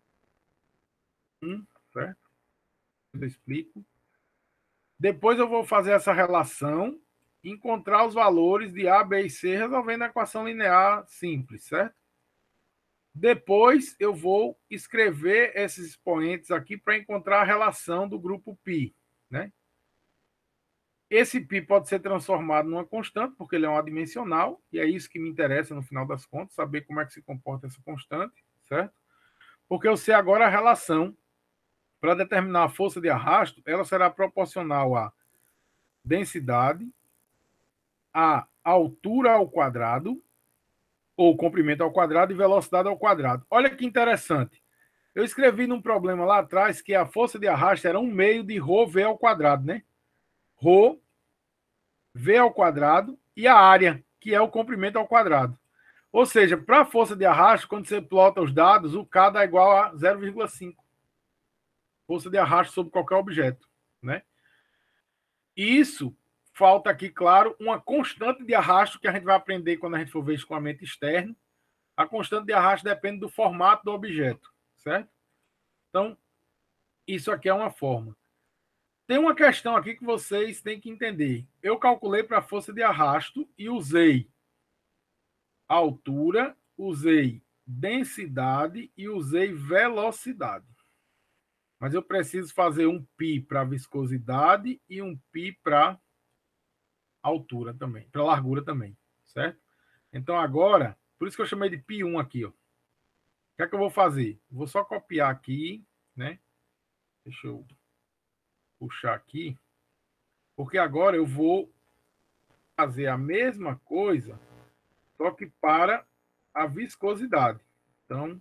um, certo? Eu explico. Depois eu vou fazer essa relação, encontrar os valores de A, B e C, resolvendo a equação linear simples, certo? Depois eu vou escrever esses expoentes aqui para encontrar a relação do grupo π, né? Esse π pode ser transformado numa constante, porque ele é um adimensional, e é isso que me interessa no final das contas, saber como é que se comporta essa constante, certo? Porque eu sei agora a relação para determinar a força de arrasto, ela será proporcional a densidade, a altura ao quadrado, ou comprimento ao quadrado e velocidade ao quadrado. Olha que interessante. Eu escrevi num problema lá atrás que a força de arrasto era um meio de ρv ao quadrado, né? Rho, V ao quadrado e a área, que é o comprimento ao quadrado. Ou seja, para a força de arrasto, quando você plota os dados, o K dá igual a zero vírgula cinco. Força de arrasto sobre qualquer objeto, né? Isso, falta aqui, claro, uma constante de arrasto que a gente vai aprender quando a gente for ver escoamento externo. A constante de arrasto depende do formato do objeto, certo? Então, isso aqui é uma forma. Tem uma questão aqui que vocês têm que entender. Eu calculei para a força de arrasto e usei altura, usei densidade e usei velocidade. Mas eu preciso fazer um π para viscosidade e um π para altura também, para largura também, certo? Então agora, por isso que eu chamei de π um aqui, ó. O que é que eu vou fazer? Vou só copiar aqui, né? Deixa eu puxar aqui, porque agora eu vou fazer a mesma coisa, só que para a viscosidade. Então,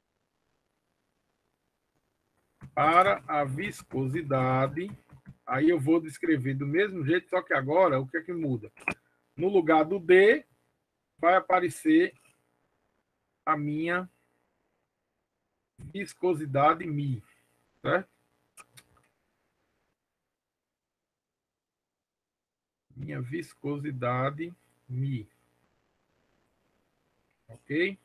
para a viscosidade, aí eu vou descrever do mesmo jeito, só que agora, o que é que muda? No lugar do D, vai aparecer a minha viscosidade μ, certo? Minha viscosidade μ. Ok?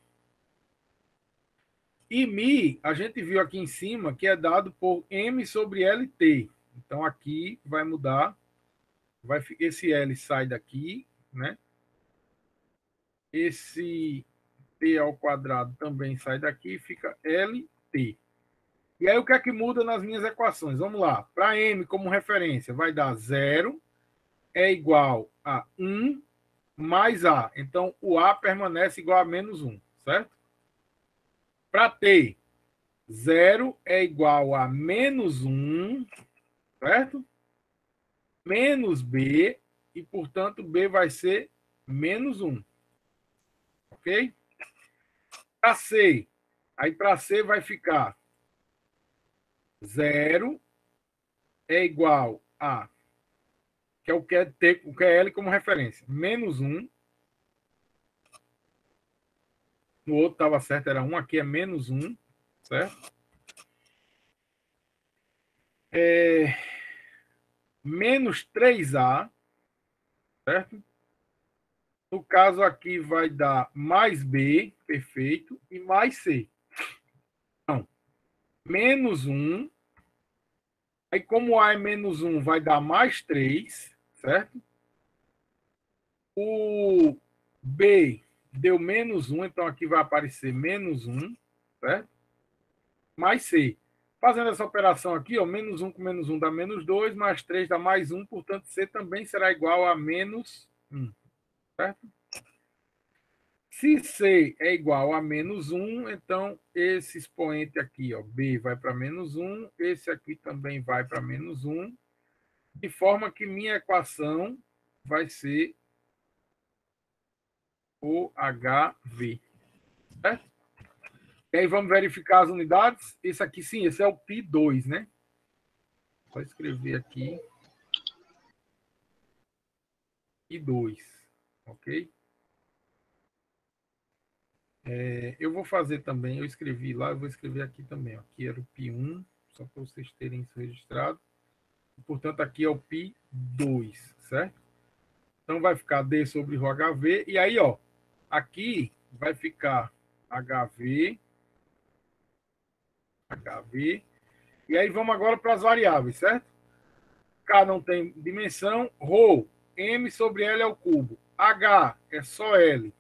E μ, a gente viu aqui em cima que é dado por M sobre L T. Então aqui vai mudar, vai, esse L sai daqui, né? Esse T ao quadrado também sai daqui, fica L T. E aí o que é que muda nas minhas equações? Vamos lá. Para M como referência, vai dar zero. é igual a um mais A. Então, o A permanece igual a menos um, certo? Para T, zero é igual a menos um, certo? Menos B, e, portanto, B vai ser menos um. Ok? Para C, aí para C vai ficar zero é igual a, que é o que é, T, o que é L como referência, menos um. No outro estava certo, era um, aqui é menos um, certo? É, menos três A, certo? No caso aqui vai dar mais B, perfeito, e mais C. Então, menos um. Aí, como A é menos um, vai dar mais três, certo? O B deu menos um, então aqui vai aparecer menos um, certo? Mais C. Fazendo essa operação aqui, ó, menos um com menos um dá menos dois, mais três dá mais um, portanto, C também será igual a menos um, certo? Se C é igual a menos um, então esse expoente aqui, ó, B, vai para menos um, esse aqui também vai para menos um, de forma que minha equação vai ser O H V, certo? E aí vamos verificar as unidades. Esse aqui, sim, esse é o Pi dois, né? Vou escrever aqui. Pi dois, ok? É, eu vou fazer também, eu escrevi lá, eu vou escrever aqui também. Ó. Aqui era o Pi um, só para vocês terem isso registrado. Portanto, aqui é o Pi dois, certo? Então, vai ficar D sobre o H V. E aí, ó, aqui vai ficar H V, H V. E aí, vamos agora para as variáveis, certo? K não tem dimensão. Rho, M sobre L ao cubo. H é só L.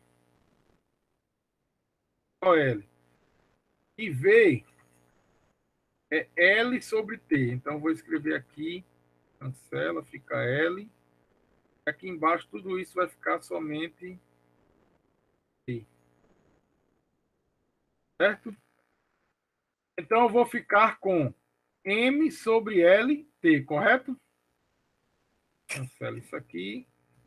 Só L. E V é L sobre T. Então, vou escrever aqui, cancela, fica L. Aqui embaixo, tudo isso vai ficar somente T. Certo? Então, eu vou ficar com M sobre L, T, correto? Cancela isso aqui.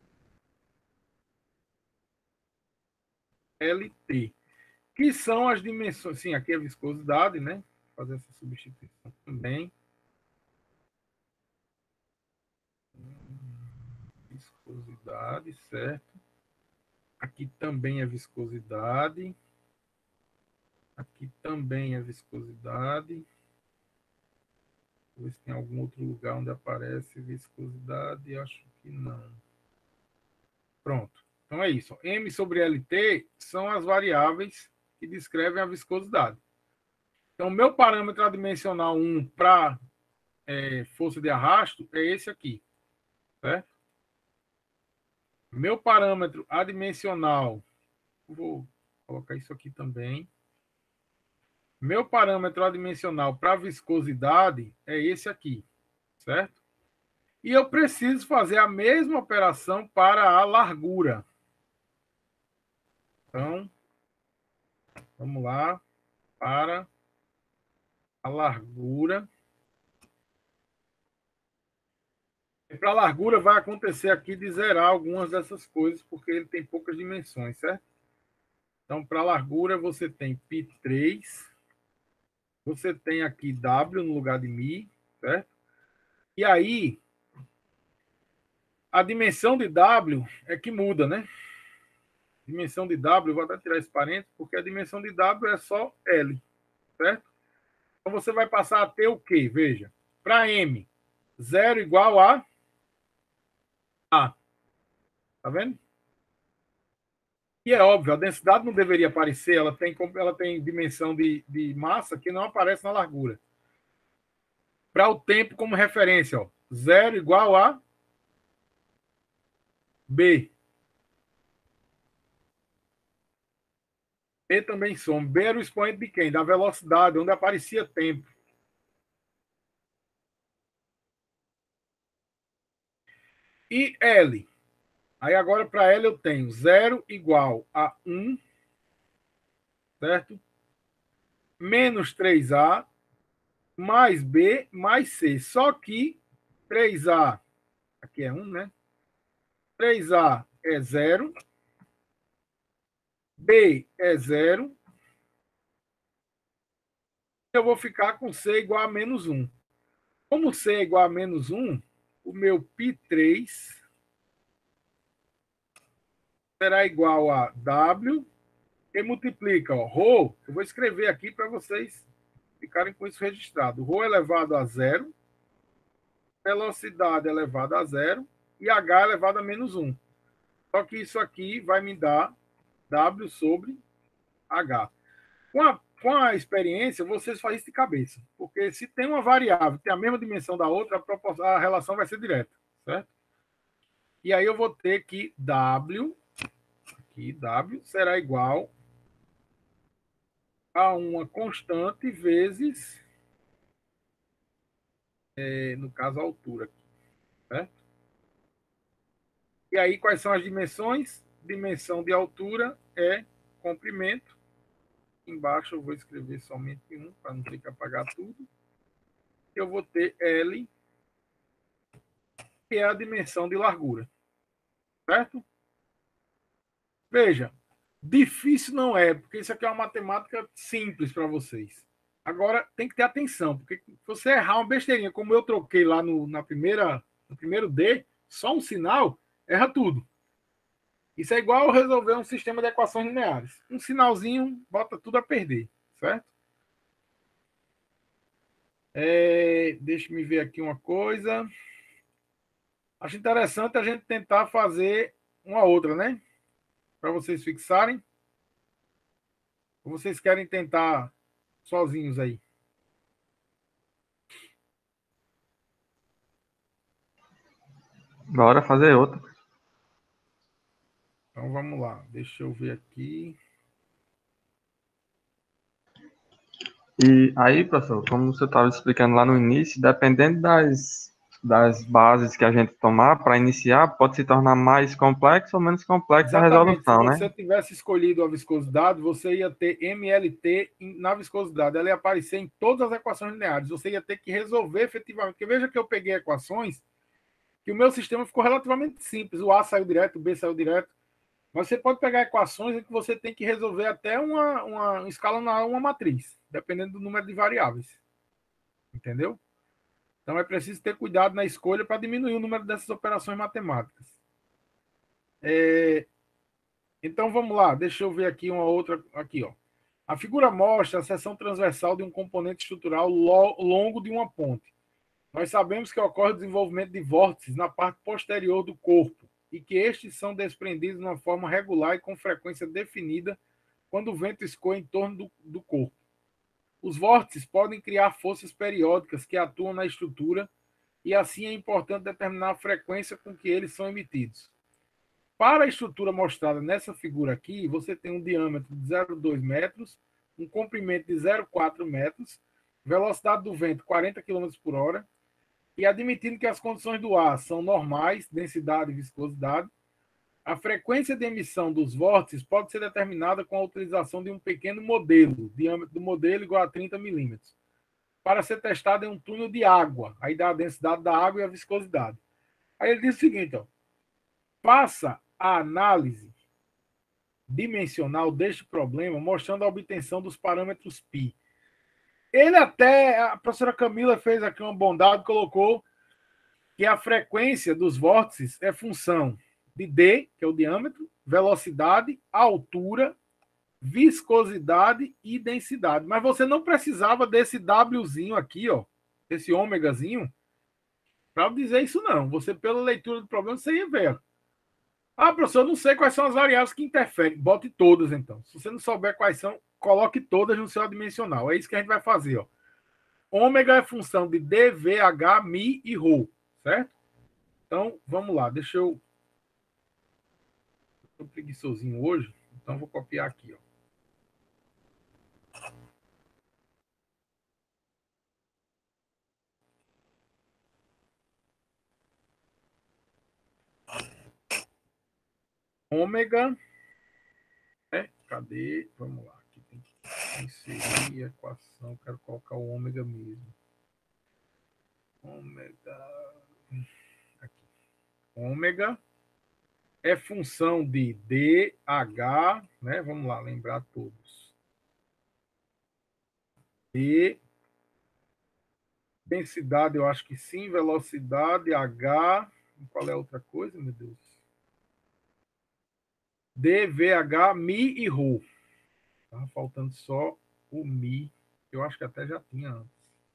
L T. Que são as dimensões. Sim, aqui é a viscosidade, né? Vou fazer essa substituição também. Viscosidade, certo? Aqui também é viscosidade. Aqui também é viscosidade. Vou ver se tem algum outro lugar onde aparece viscosidade. Acho que não. Pronto. Então é isso. M sobre L T são as variáveis que descrevem a viscosidade. Então, meu parâmetro adimensional um para é, força de arrasto é esse aqui. Certo? Meu parâmetro adimensional, vou colocar isso aqui também. Meu parâmetro adimensional para viscosidade é esse aqui, certo? E eu preciso fazer a mesma operação para a largura. Então, vamos lá para a largura. E para a largura vai acontecer aqui de zerar algumas dessas coisas, porque ele tem poucas dimensões, certo? Então, para a largura, você tem Pi três, você tem aqui W no lugar de Mi, certo? E aí, a dimensão de W é que muda, né? Dimensão de W, vou até tirar esse parênteses, porque a dimensão de W é só L, certo? Então, você vai passar a ter o quê? Veja, para M, zero igual a A. Tá vendo? E é óbvio, a densidade não deveria aparecer, ela tem, ela tem dimensão de, de massa que não aparece na largura. Para o tempo como referência, ó, zero igual a B. B também some. B era o expoente de quem? Da velocidade, onde aparecia tempo. E L. Aí agora para L eu tenho zero igual a um, certo? Menos três A, mais B, mais C. Só que três A, aqui é um, né? três A é zero, B é zero, eu vou ficar com C igual a menos um. Como C é igual a menos um, o meu π três será igual a W, que multiplica, ó, ρ, eu vou escrever aqui para vocês ficarem com isso registrado. Ρ elevado a zero, velocidade elevada a zero e H elevado a menos um. Só que isso aqui vai me dar W sobre H. Com a, com a experiência, vocês fazem isso de cabeça. Porque se tem uma variável que tem a mesma dimensão da outra, a, a relação vai ser direta, certo? E aí eu vou ter que W, aqui, W será igual a uma constante vezes, é, no caso, a altura. Certo? E aí, quais são as dimensões? Dimensão de altura é comprimento. Embaixo eu vou escrever somente um, para não ter que apagar tudo. Eu vou ter L, que é a dimensão de largura. Certo? Veja, difícil não é, porque isso aqui é uma matemática simples para vocês. Agora, tem que ter atenção, porque se você errar uma besteirinha, como eu troquei lá no, na primeira, no primeiro D, só um sinal, erra tudo. Isso é igual resolver um sistema de equações lineares. Um sinalzinho bota tudo a perder, certo? É, deixa me ver aqui uma coisa. Acho interessante a gente tentar fazer uma outra, né? Para vocês fixarem. Ou vocês querem tentar sozinhos aí? Bora fazer outra. Então vamos lá. Deixa eu ver aqui. E aí, professor, como você estava explicando lá no início, dependendo das, das bases que a gente tomar para iniciar, pode se tornar mais complexo ou menos complexa a Exatamente. Se resolução, né? você tivesse escolhido a viscosidade, você ia ter M L T na viscosidade. Ela ia aparecer em todas as equações lineares. Você ia ter que resolver efetivamente. Porque veja que eu peguei equações que o meu sistema ficou relativamente simples. O A saiu direto, o B saiu direto. Mas você pode pegar equações em que você tem que resolver até uma, uma escalonar uma matriz, dependendo do número de variáveis. Entendeu? Então é preciso ter cuidado na escolha para diminuir o número dessas operações matemáticas. É, então vamos lá, deixa eu ver aqui uma outra. Aqui, ó. A figura mostra a seção transversal de um componente estrutural longo de uma ponte. Nós sabemos que ocorre o desenvolvimento de vórtices na parte posterior do corpo e que estes são desprendidos de uma forma regular e com frequência definida quando o vento escoa em torno do, do corpo. Os vórtices podem criar forças periódicas que atuam na estrutura e assim é importante determinar a frequência com que eles são emitidos. Para a estrutura mostrada nessa figura aqui, você tem um diâmetro de zero vírgula dois metros, um comprimento de zero vírgula quatro metros, velocidade do vento quarenta quilômetros por hora, e admitindo que as condições do ar são normais, densidade e viscosidade, a frequência de emissão dos vórtices pode ser determinada com a utilização de um pequeno modelo, diâmetro do modelo igual a trinta milímetros, para ser testado em um túnel de água. Aí dá a densidade da água e a viscosidade. Aí ele diz o seguinte, ó, faça a análise dimensional deste problema, mostrando a obtenção dos parâmetros π. Ele até, a professora Camila fez aqui uma bondade, colocou que a frequência dos vórtices é função de D, que é o diâmetro, velocidade, altura, viscosidade e densidade. Mas você não precisava desse Wzinho aqui, ó, esse ômegazinho, para dizer isso não. Você, pela leitura do problema, você ia ver. Ah, professor, eu não sei quais são as variáveis que interferem. Bote todas, então. Se você não souber quais são, coloque todas no seu adimensional. É isso que a gente vai fazer, ó. Ômega é função de D, V, H, Mi e Rho, certo? Então, vamos lá. Deixa eu... Estou preguiçosinho hoje, então vou copiar aqui, ó. ômega, né? Cadê? Vamos lá, aqui tem que inserir a equação, quero colocar o ômega mesmo. Ômega, aqui. Ômega é função de dH, né? Vamos lá, lembrar todos. D, densidade, eu acho que sim, velocidade, H, qual é a outra coisa, meu Deus? D, V, H, Mi e Rho. Estava faltando só o Mi, que eu acho que até já tinha antes.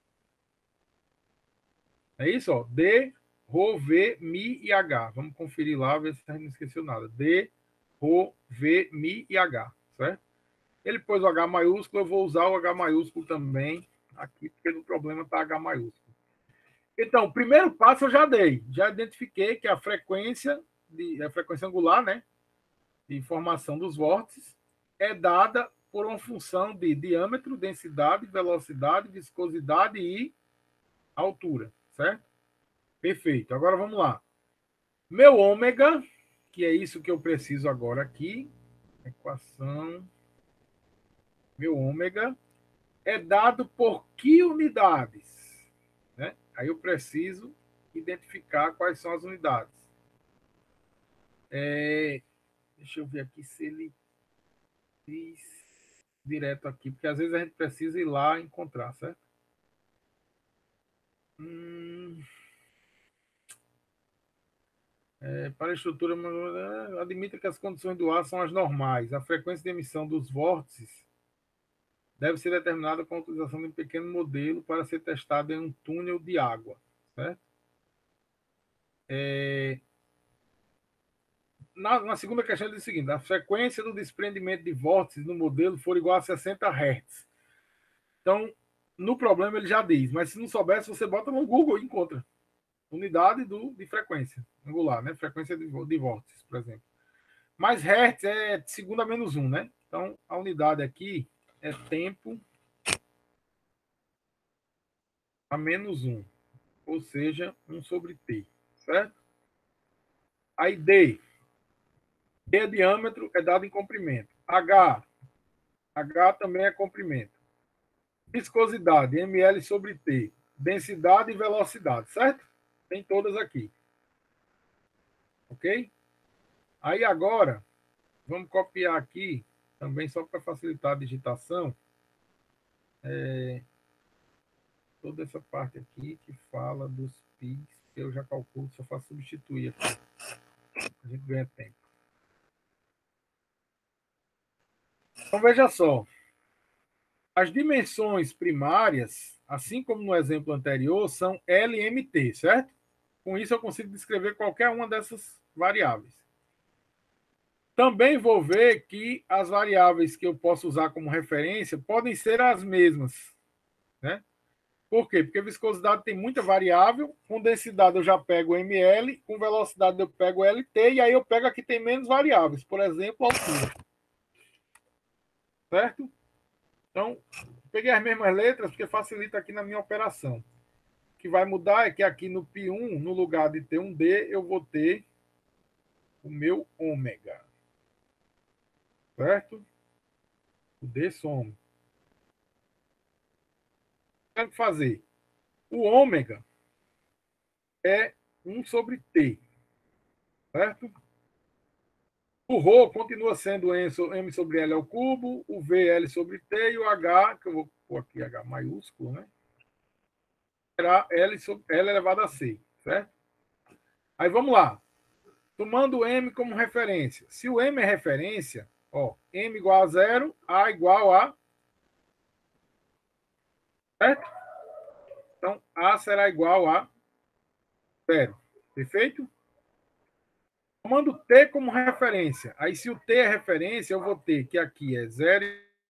É isso, ó. D, Rho, V, Mi e H. Vamos conferir lá, ver se a gente não esqueceu nada. D, Rho, V, Mi e H, certo? Ele pôs o H maiúsculo, eu vou usar o H maiúsculo também aqui, porque o problema está H maiúsculo. Então, o primeiro passo eu já dei. Já identifiquei que a frequência, de, a frequência angular, né, de formação dos vórtices, é dada por uma função de diâmetro, densidade, velocidade, viscosidade e altura, certo? Perfeito. Agora vamos lá. Meu ômega, que é isso que eu preciso agora aqui, equação, meu ômega, é dado por que unidades? Né? Aí eu preciso identificar quais são as unidades. É, deixa eu ver aqui se ele diz direto aqui, porque às vezes a gente precisa ir lá encontrar, certo? Hum, é, para a estrutura, admita que as condições do ar são as normais. A frequência de emissão dos vórtices deve ser determinada com a utilização de um pequeno modelo para ser testado em um túnel de água, certo? É, na, na segunda questão ele diz o seguinte: a frequência do desprendimento de vórtices no modelo for igual a sessenta hertz. Então, no problema ele já diz, mas se não soubesse, você bota no Google e encontra. Unidade do, de frequência angular, né? Frequência de, de vórtices, por exemplo. Mas hertz é de segunda a menos um, né? Então, a unidade aqui é tempo a menos um, ou seja, um sobre t, certo? Aí D, D é diâmetro, é dado em comprimento. H, H também é comprimento. Viscosidade, ml sobre T. Densidade e velocidade, certo? Tem todas aqui. Ok? Aí agora, vamos copiar aqui, também só para facilitar a digitação, é, toda essa parte aqui que fala dos P I Gs, que eu já calculo, só faço substituir aqui. A gente ganha tempo. Então, veja só. As dimensões primárias, assim como no exemplo anterior, são L M T, certo? Com isso, eu consigo descrever qualquer uma dessas variáveis. Também vou ver que as variáveis que eu posso usar como referência podem ser as mesmas, né? Por quê? Porque viscosidade tem muita variável, com densidade eu já pego ml, com velocidade eu pego L T, e aí eu pego aqui tem menos variáveis, por exemplo, altura. Certo? Então, peguei as mesmas letras porque facilita aqui na minha operação. O que vai mudar é que aqui no P um, no lugar de ter um D, eu vou ter o meu ômega. Certo? O D some. Quero fazer. O ômega é um sobre T. Certo? O Rho continua sendo M sobre L ao cubo, o V L sobre T e o H, que eu vou pôr aqui H maiúsculo, né? Será L, sobre, L elevado a C. Certo? Aí vamos lá. Tomando M como referência. Se o M é referência, ó, M igual a zero, A igual a... Certo? Então, A será igual a zero. Perfeito? Tomando T como referência. Aí, se o T é referência, eu vou ter que aqui é zero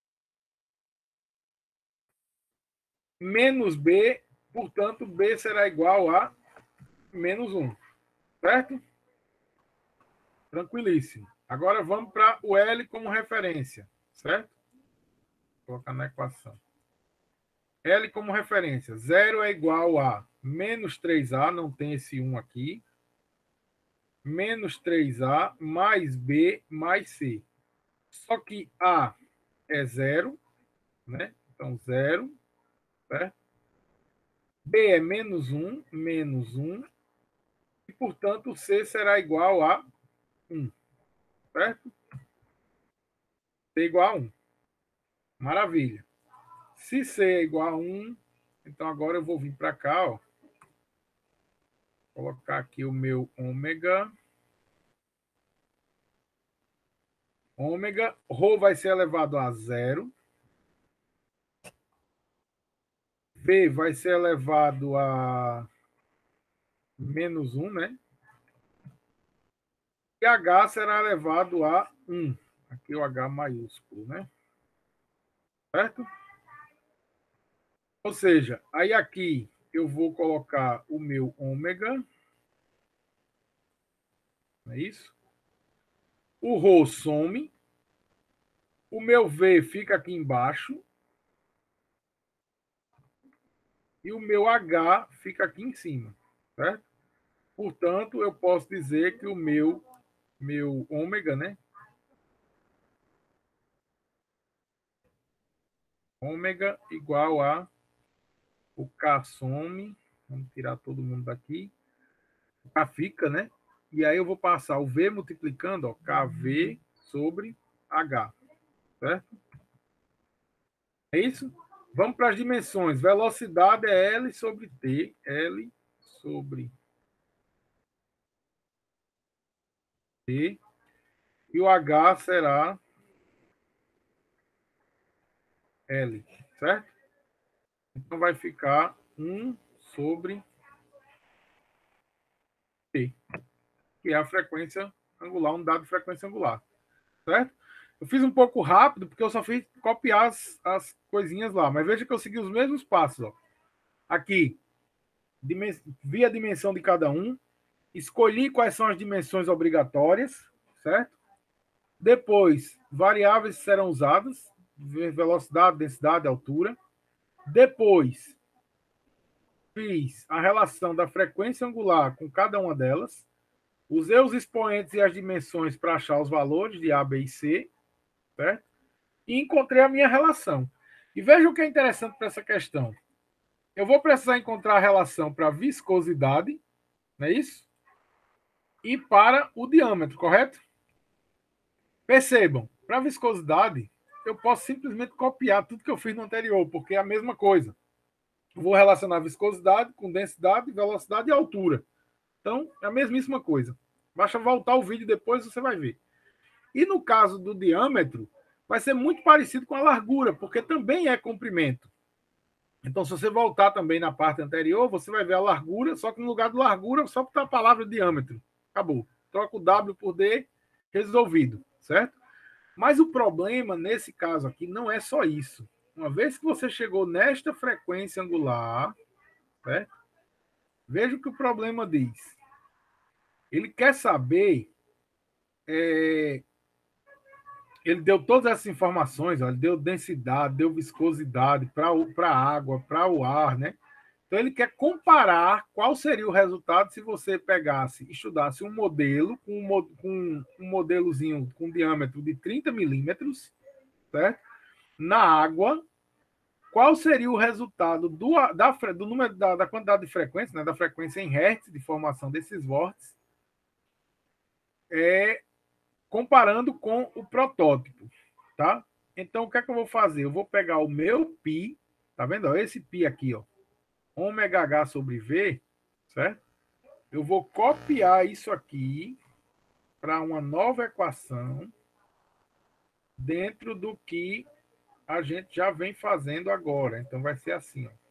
menos B, portanto, B será igual a menos um. Certo? Tranquilíssimo. Agora vamos para o L como referência. Certo? Vou colocar na equação. L como referência. zero é igual a menos três A, não tem esse um aqui. menos três A mais B mais C. Só que A é zero, né? Então, zero, certo? B é menos um, menos um, e, portanto, C será igual a um, certo? C igual a um. Maravilha. Se C é igual a um, então agora eu vou vir para cá, ó, colocar aqui o meu ômega. Ômega, ρ vai ser elevado a zero. V vai ser elevado a menos um, né? E H será elevado a um. Aqui o H maiúsculo, né? Certo? Ou seja, aí aqui eu vou colocar o meu ômega. Não é isso? O ρ some. O meu V fica aqui embaixo. E o meu H fica aqui em cima. Certo? Portanto, eu posso dizer que o meu, meu ômega, né? Ômega igual a o K some. Vamos tirar todo mundo daqui. O K fica, né? E aí eu vou passar o V multiplicando, ó, K V sobre H. Certo? É isso? Vamos para as dimensões. Velocidade é L sobre T. L sobre T. E o H será L. Certo? Então vai ficar um sobre T, que é a frequência angular, um dado de frequência angular. Certo? Eu fiz um pouco rápido, porque eu só fiz copiar as, as coisinhas lá. Mas veja que eu segui os mesmos passos. Ó. Aqui, vi a dimensão de cada um, escolhi quais são as dimensões obrigatórias, certo? Depois, variáveis serão usadas, velocidade, densidade, altura. Depois, fiz a relação da frequência angular com cada uma delas. Usei os expoentes e as dimensões para achar os valores de A, B e C, certo? E encontrei a minha relação. E veja o que é interessante para essa questão. Eu vou precisar encontrar a relação para a viscosidade, não é isso? E para o diâmetro, correto? Percebam, para a viscosidade, eu posso simplesmente copiar tudo que eu fiz no anterior, porque é a mesma coisa. Eu vou relacionar viscosidade com densidade, velocidade e altura. Então, é a mesmíssima coisa. Basta voltar o vídeo depois, você vai ver. E no caso do diâmetro, vai ser muito parecido com a largura, porque também é comprimento. Então, se você voltar também na parte anterior, você vai ver a largura, só que no lugar de largura, só botar a palavra diâmetro. Acabou. Troca o W por D, resolvido, certo? Mas o problema, nesse caso aqui, não é só isso. Uma vez que você chegou nesta frequência angular, certo? Veja o que o problema diz. Ele quer saber... É, ele deu todas essas informações, ó, ele deu densidade, deu viscosidade para a água, para o ar, né? Então, ele quer comparar qual seria o resultado se você pegasse, estudasse um modelo com um, com um modelozinho com diâmetro de trinta milímetros, certo? Na água, qual seria o resultado do, da, do número, da, da quantidade de frequência, né? Da frequência em hertz de formação desses vórtices, é, comparando com o protótipo, tá? Então, o que é que eu vou fazer? Eu vou pegar o meu π, tá vendo? Esse π aqui, ó, ômega H sobre V, certo? Eu vou copiar isso aqui para uma nova equação dentro do que a gente já vem fazendo agora. Então, vai ser assim, ó.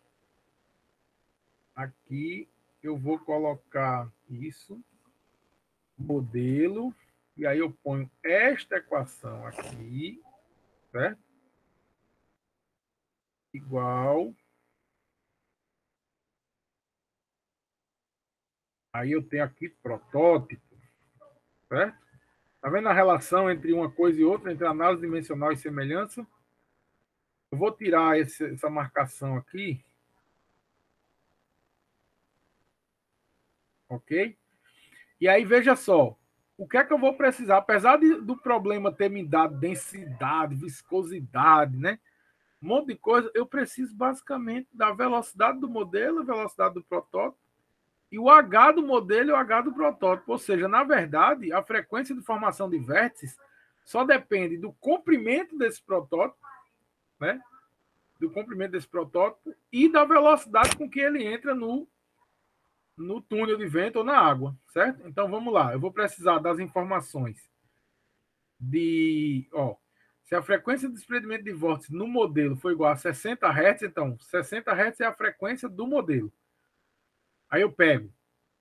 Aqui eu vou colocar isso, modelo, e aí eu ponho esta equação aqui, certo? Igual. Aí eu tenho aqui protótipo, certo? Tá vendo a relação entre uma coisa e outra, entre análise dimensional e semelhança? Eu vou tirar esse, essa marcação aqui, ok? E aí, veja só, o que é que eu vou precisar? Apesar de, do problema ter me dado densidade, viscosidade, né? Um monte de coisa, eu preciso basicamente da velocidade do modelo, a velocidade do protótipo, e o H do modelo e o H do protótipo. Ou seja, na verdade, a frequência de formação de vértices só depende do comprimento desse protótipo, né? Do comprimento desse protótipo e da velocidade com que ele entra no, no túnel de vento ou na água, certo? Então vamos lá, eu vou precisar das informações de, ó, se a frequência de desprendimento de vórtice no modelo for igual a sessenta hertz, então sessenta hertz é a frequência do modelo. Aí eu pego,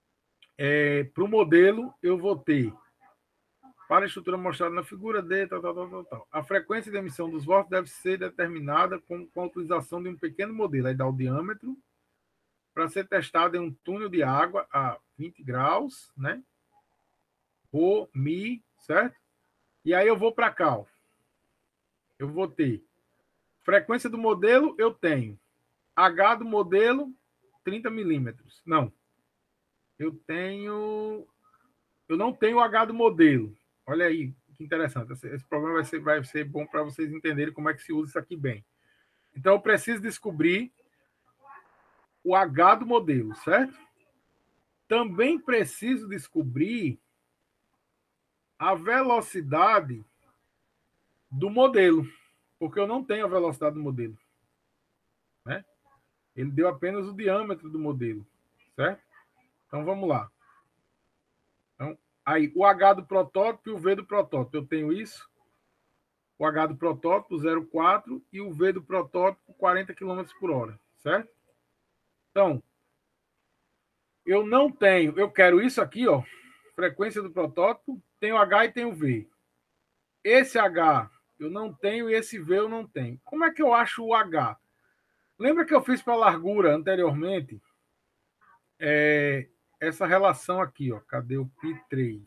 é, para o modelo, eu vou ter, para a estrutura mostrada na figura D, tal, tal, tal, tal, tal. A frequência de emissão dos vórtices deve ser determinada com, com a utilização de um pequeno modelo. Aí dá o diâmetro, para ser testado em um túnel de água a vinte graus, né? Rho, Mi, certo? E aí eu vou para cá, ó. Eu vou ter frequência do modelo, eu tenho H do modelo, trinta milímetros. Não. Eu tenho... Eu não tenho H do modelo. Olha aí, que interessante. Esse, esse problema vai ser, vai ser bom para vocês entenderem como é que se usa isso aqui bem. Então, eu preciso descobrir o H do modelo, certo? Também preciso descobrir a velocidade do modelo, porque eu não tenho a velocidade do modelo, né? Ele deu apenas o diâmetro do modelo, certo? Então, vamos lá. Então, aí, o H do protótipo e o V do protótipo. Eu tenho isso. O H do protótipo, zero vírgula quatro, e o V do protótipo, quarenta quilômetros por hora, certo? Então, eu não tenho... Eu quero isso aqui, ó. Frequência do protótipo. Tem o H e tem o V. Esse H eu não tenho e esse V eu não tenho. Como é que eu acho o H? Lembra que eu fiz para a largura anteriormente? É, essa relação aqui, ó. Cadê o π três?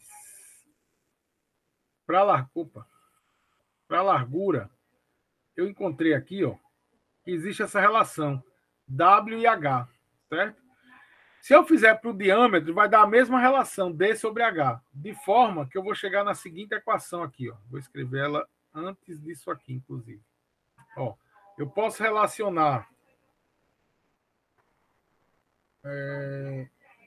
Para lar... a largura, eu encontrei aqui, ó, que existe essa relação W e H, certo? Se eu fizer para o diâmetro, vai dar a mesma relação, D sobre H, de forma que eu vou chegar na seguinte equação aqui, ó. Vou escrever ela antes disso aqui, inclusive. Ó, eu posso relacionar... É...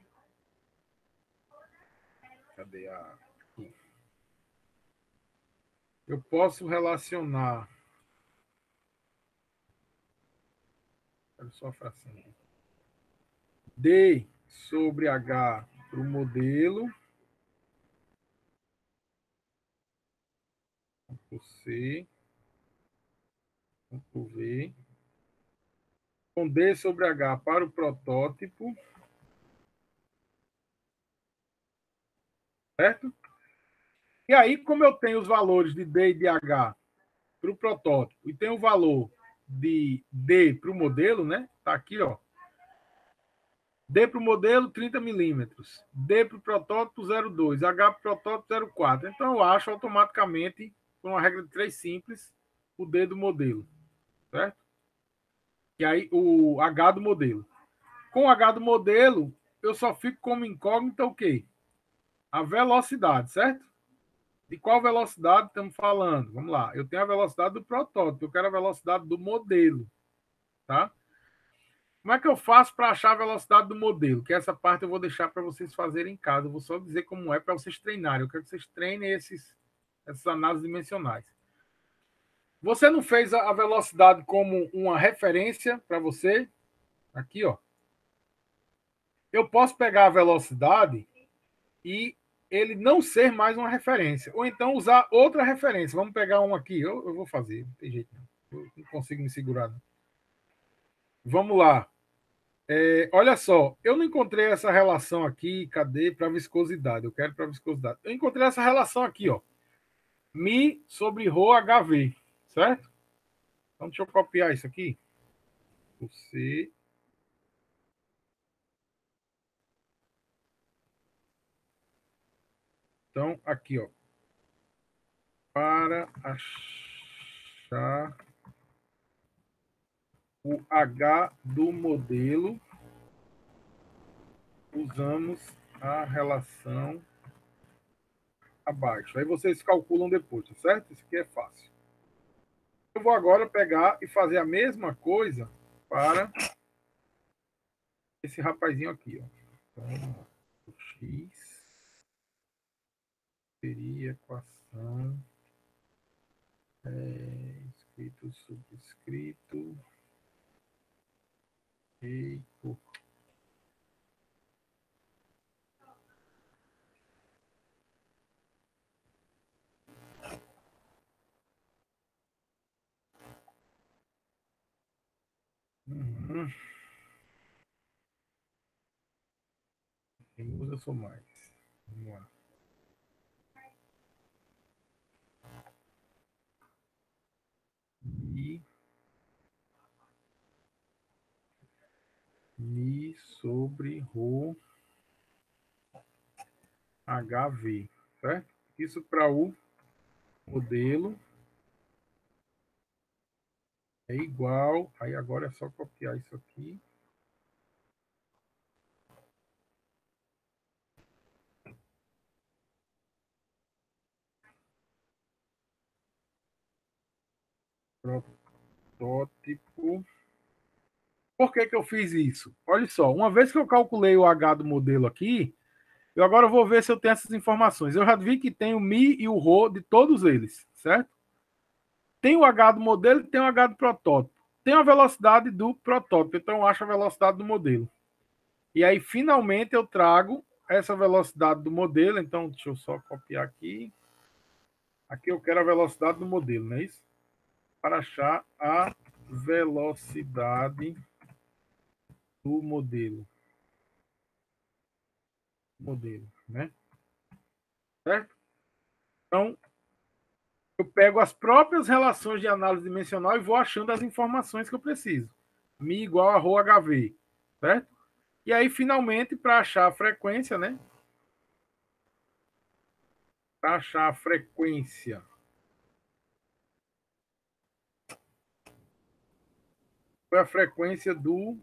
Cadê a... Aqui. Eu posso relacionar... Olha só a fração. D sobre H para o modelo. Ctrl C. Ctrl V. Com D sobre H para o protótipo. Certo? E aí, como eu tenho os valores de D e de H para o protótipo e tenho o valor de D para o modelo, né? Tá aqui, ó. D para o modelo, trinta milímetros. D para o protótipo, zero vírgula dois. H para o protótipo, zero vírgula quatro. Então, eu acho automaticamente, com uma regra de três simples, o D do modelo. Certo? E aí, o H do modelo. Com o H do modelo, eu só fico como incógnita o quê? A velocidade, certo? De qual velocidade estamos falando? Vamos lá. Eu tenho a velocidade do protótipo, eu quero a velocidade do modelo. Tá? Como é que eu faço para achar a velocidade do modelo? Que essa parte eu vou deixar para vocês fazerem em casa. Eu vou só dizer como é para vocês treinarem. Eu quero que vocês treinem esses, essas análises dimensionais. Você não fez a velocidade como uma referência para você? Aqui, ó. Eu posso pegar a velocidade e ele não ser mais uma referência. Ou então usar outra referência. Vamos pegar um aqui. Eu, eu vou fazer. Não tem jeito não. Eu não consigo me segurar. Não. Vamos lá. É, olha só, eu não encontrei essa relação aqui, cadê? Para viscosidade, eu quero para viscosidade. Eu encontrei essa relação aqui, ó. Mi sobre Rho H V, certo? Então, deixa eu copiar isso aqui. Você. Então, aqui, ó. Para achar o H do modelo, usamos a relação abaixo. Aí vocês calculam depois, tá certo? Isso aqui é fácil. Eu vou agora pegar e fazer a mesma coisa para esse rapazinho aqui, ó. Então, x seria equação é, escrito subscrito e por Uhum. Quem usa eu sou mais. Vamos lá. E Mi sobre Rho H V, certo? Isso para o modelo é igual. Aí agora é só copiar isso aqui. Protótipo. Por que que eu fiz isso? Olha só, uma vez que eu calculei o H do modelo aqui, eu agora vou ver se eu tenho essas informações. Eu já vi que tem o Mi e o Rho de todos eles, certo? Tem o H do modelo e tem o H do protótipo. Tem a velocidade do protótipo, então eu acho a velocidade do modelo. E aí, finalmente, eu trago essa velocidade do modelo. Então, deixa eu só copiar aqui. Aqui eu quero a velocidade do modelo, não é isso? Para achar a velocidade do modelo. Modelo, né? Certo? Então, eu pego as próprias relações de análise dimensional e vou achando as informações que eu preciso. Mi igual a Rho H V, certo? E aí, finalmente, para achar a frequência, né? Para achar a frequência. Foi a frequência do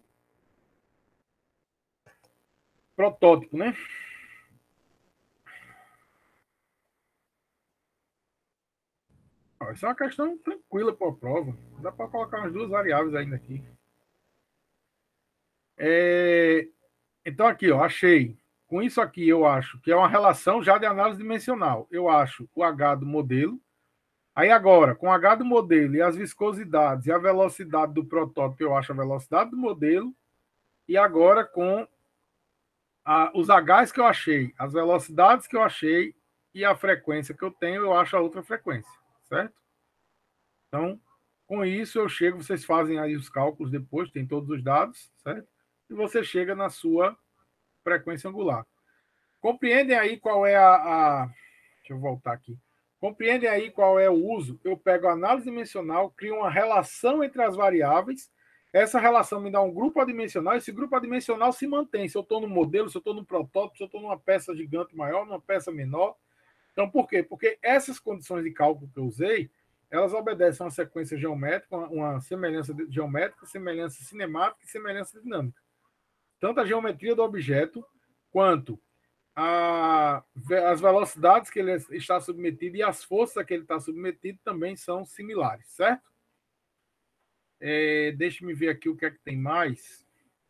protótipo, né? Isso é uma questão tranquila para a prova. Dá para colocar umas duas variáveis ainda aqui. É... Então, aqui, ó, achei. Com isso aqui, eu acho que é uma relação já de análise dimensional. Eu acho o H do modelo. Aí, agora, com o H do modelo e as viscosidades e a velocidade do protótipo, eu acho a velocidade do modelo. E agora, com a, os Hs que eu achei, as velocidades que eu achei e a frequência que eu tenho, eu acho a outra frequência, certo? Então, com isso, eu chego, vocês fazem aí os cálculos depois, tem todos os dados, certo? E você chega na sua frequência angular. Compreendem aí qual é a, a... Deixa eu voltar aqui. Compreendem aí qual é o uso? Eu pego a análise dimensional, crio uma relação entre as variáveis, essa relação me dá um grupo adimensional, esse grupo adimensional se mantém. Se eu estou no modelo, se eu estou no protótipo, se eu estou numa peça gigante maior, numa peça menor. Então, por quê? Porque essas condições de cálculo que eu usei, elas obedecem a uma sequência geométrica, uma semelhança geométrica, semelhança cinemática e semelhança dinâmica. Tanto a geometria do objeto, quanto a, as velocidades que ele está submetido e as forças a que ele está submetido também são similares, certo? É, deixa-me ver aqui o que é que tem mais.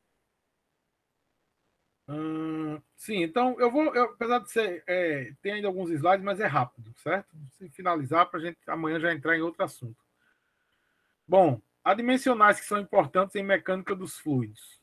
Hum, sim, então eu vou, eu, apesar de ser, é, tem ainda alguns slides, mas é rápido, certo? Se finalizar para a gente amanhã já entrar em outro assunto. Bom, adimensionais que são importantes em mecânica dos fluidos.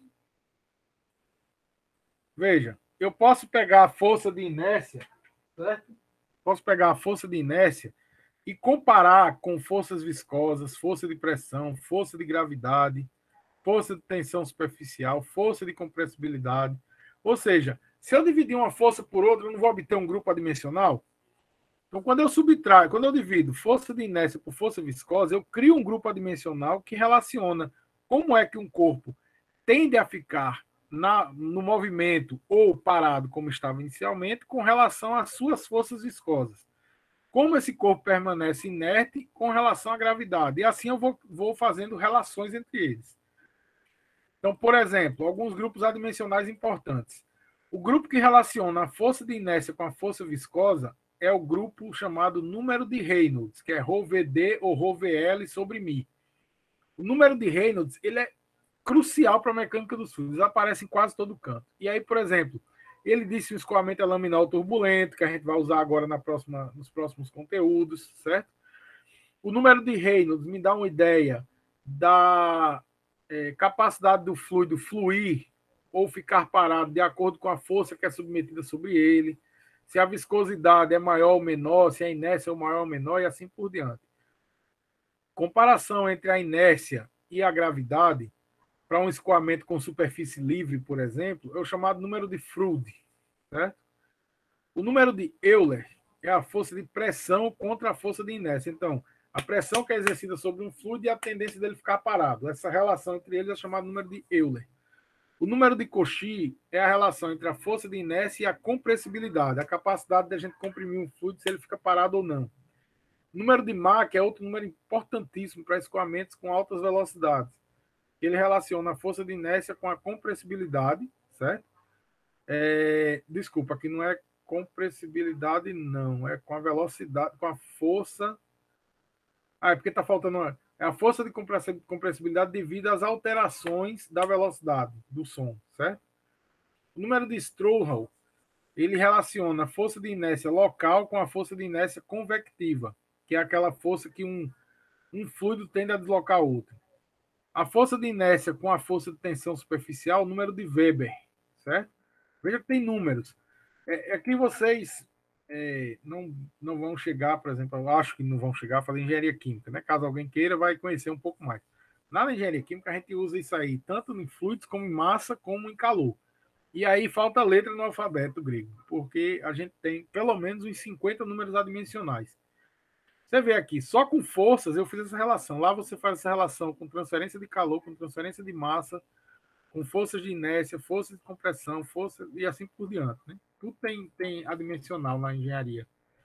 Veja, eu posso pegar a força de inércia, certo? Posso pegar a força de inércia e comparar com forças viscosas, força de pressão, força de gravidade, força de tensão superficial, força de compressibilidade. Ou seja, se eu dividir uma força por outra, eu não vou obter um grupo adimensional? Então, quando eu subtraio, quando eu divido força de inércia por força viscosa, eu crio um grupo adimensional que relaciona como é que um corpo tende a ficar na, no movimento ou parado, como estava inicialmente, com relação às suas forças viscosas. Como esse corpo permanece inerte com relação à gravidade. E assim eu vou, vou fazendo relações entre eles. Então, por exemplo, alguns grupos adimensionais importantes. O grupo que relaciona a força de inércia com a força viscosa é o grupo chamado número de Reynolds, que é ρ d ou ρ sobre μ. O número de Reynolds ele é crucial para a mecânica dos fluidos, aparece em quase todo canto. E aí, por exemplo, ele disse que o escoamento é laminal turbulento, que a gente vai usar agora na próxima, nos próximos conteúdos, certo? O número de Reynolds me dá uma ideia da é, capacidade do fluido fluir ou ficar parado de acordo com a força que é submetida sobre ele, se a viscosidade é maior ou menor, se a inércia é maior ou menor, e assim por diante. Comparação entre a inércia e a gravidade para um escoamento com superfície livre, por exemplo, é o chamado número de Froude. Certo? O número de Euler é a força de pressão contra a força de inércia. Então, a pressão que é exercida sobre um fluido e a tendência dele ficar parado. Essa relação entre eles é chamada número de Euler. O número de Cauchy é a relação entre a força de inércia e a compressibilidade, a capacidade de a gente comprimir um fluido se ele fica parado ou não. O número de Mach é outro número importantíssimo para escoamentos com altas velocidades. Ele relaciona a força de inércia com a compressibilidade, certo? É, desculpa, aqui não é compressibilidade, não. É com a velocidade, com a força. Ah, é porque está faltando. Uma... É a força de compressibilidade devido às alterações da velocidade do som, certo? O número de Strouhal, ele relaciona a força de inércia local com a força de inércia convectiva, que é aquela força que um, um fluido tende a deslocar outro. A força de inércia com a força de tensão superficial, o número de Weber, certo? Veja que tem números. É, é que vocês é, não, não vão chegar, por exemplo, eu acho que não vão chegar a fazer engenharia química, né? Caso alguém queira, vai conhecer um pouco mais. Na engenharia química, a gente usa isso aí, tanto em fluidos, como em massa, como em calor. E aí falta letra no alfabeto grego, porque a gente tem pelo menos uns cinquenta números adimensionais. Você vê aqui, só com forças eu fiz essa relação. Lá você faz essa relação com transferência de calor, com transferência de massa, com forças de inércia, forças de compressão, força e assim por diante. Né? Tudo tem, tem adimensional na engenharia.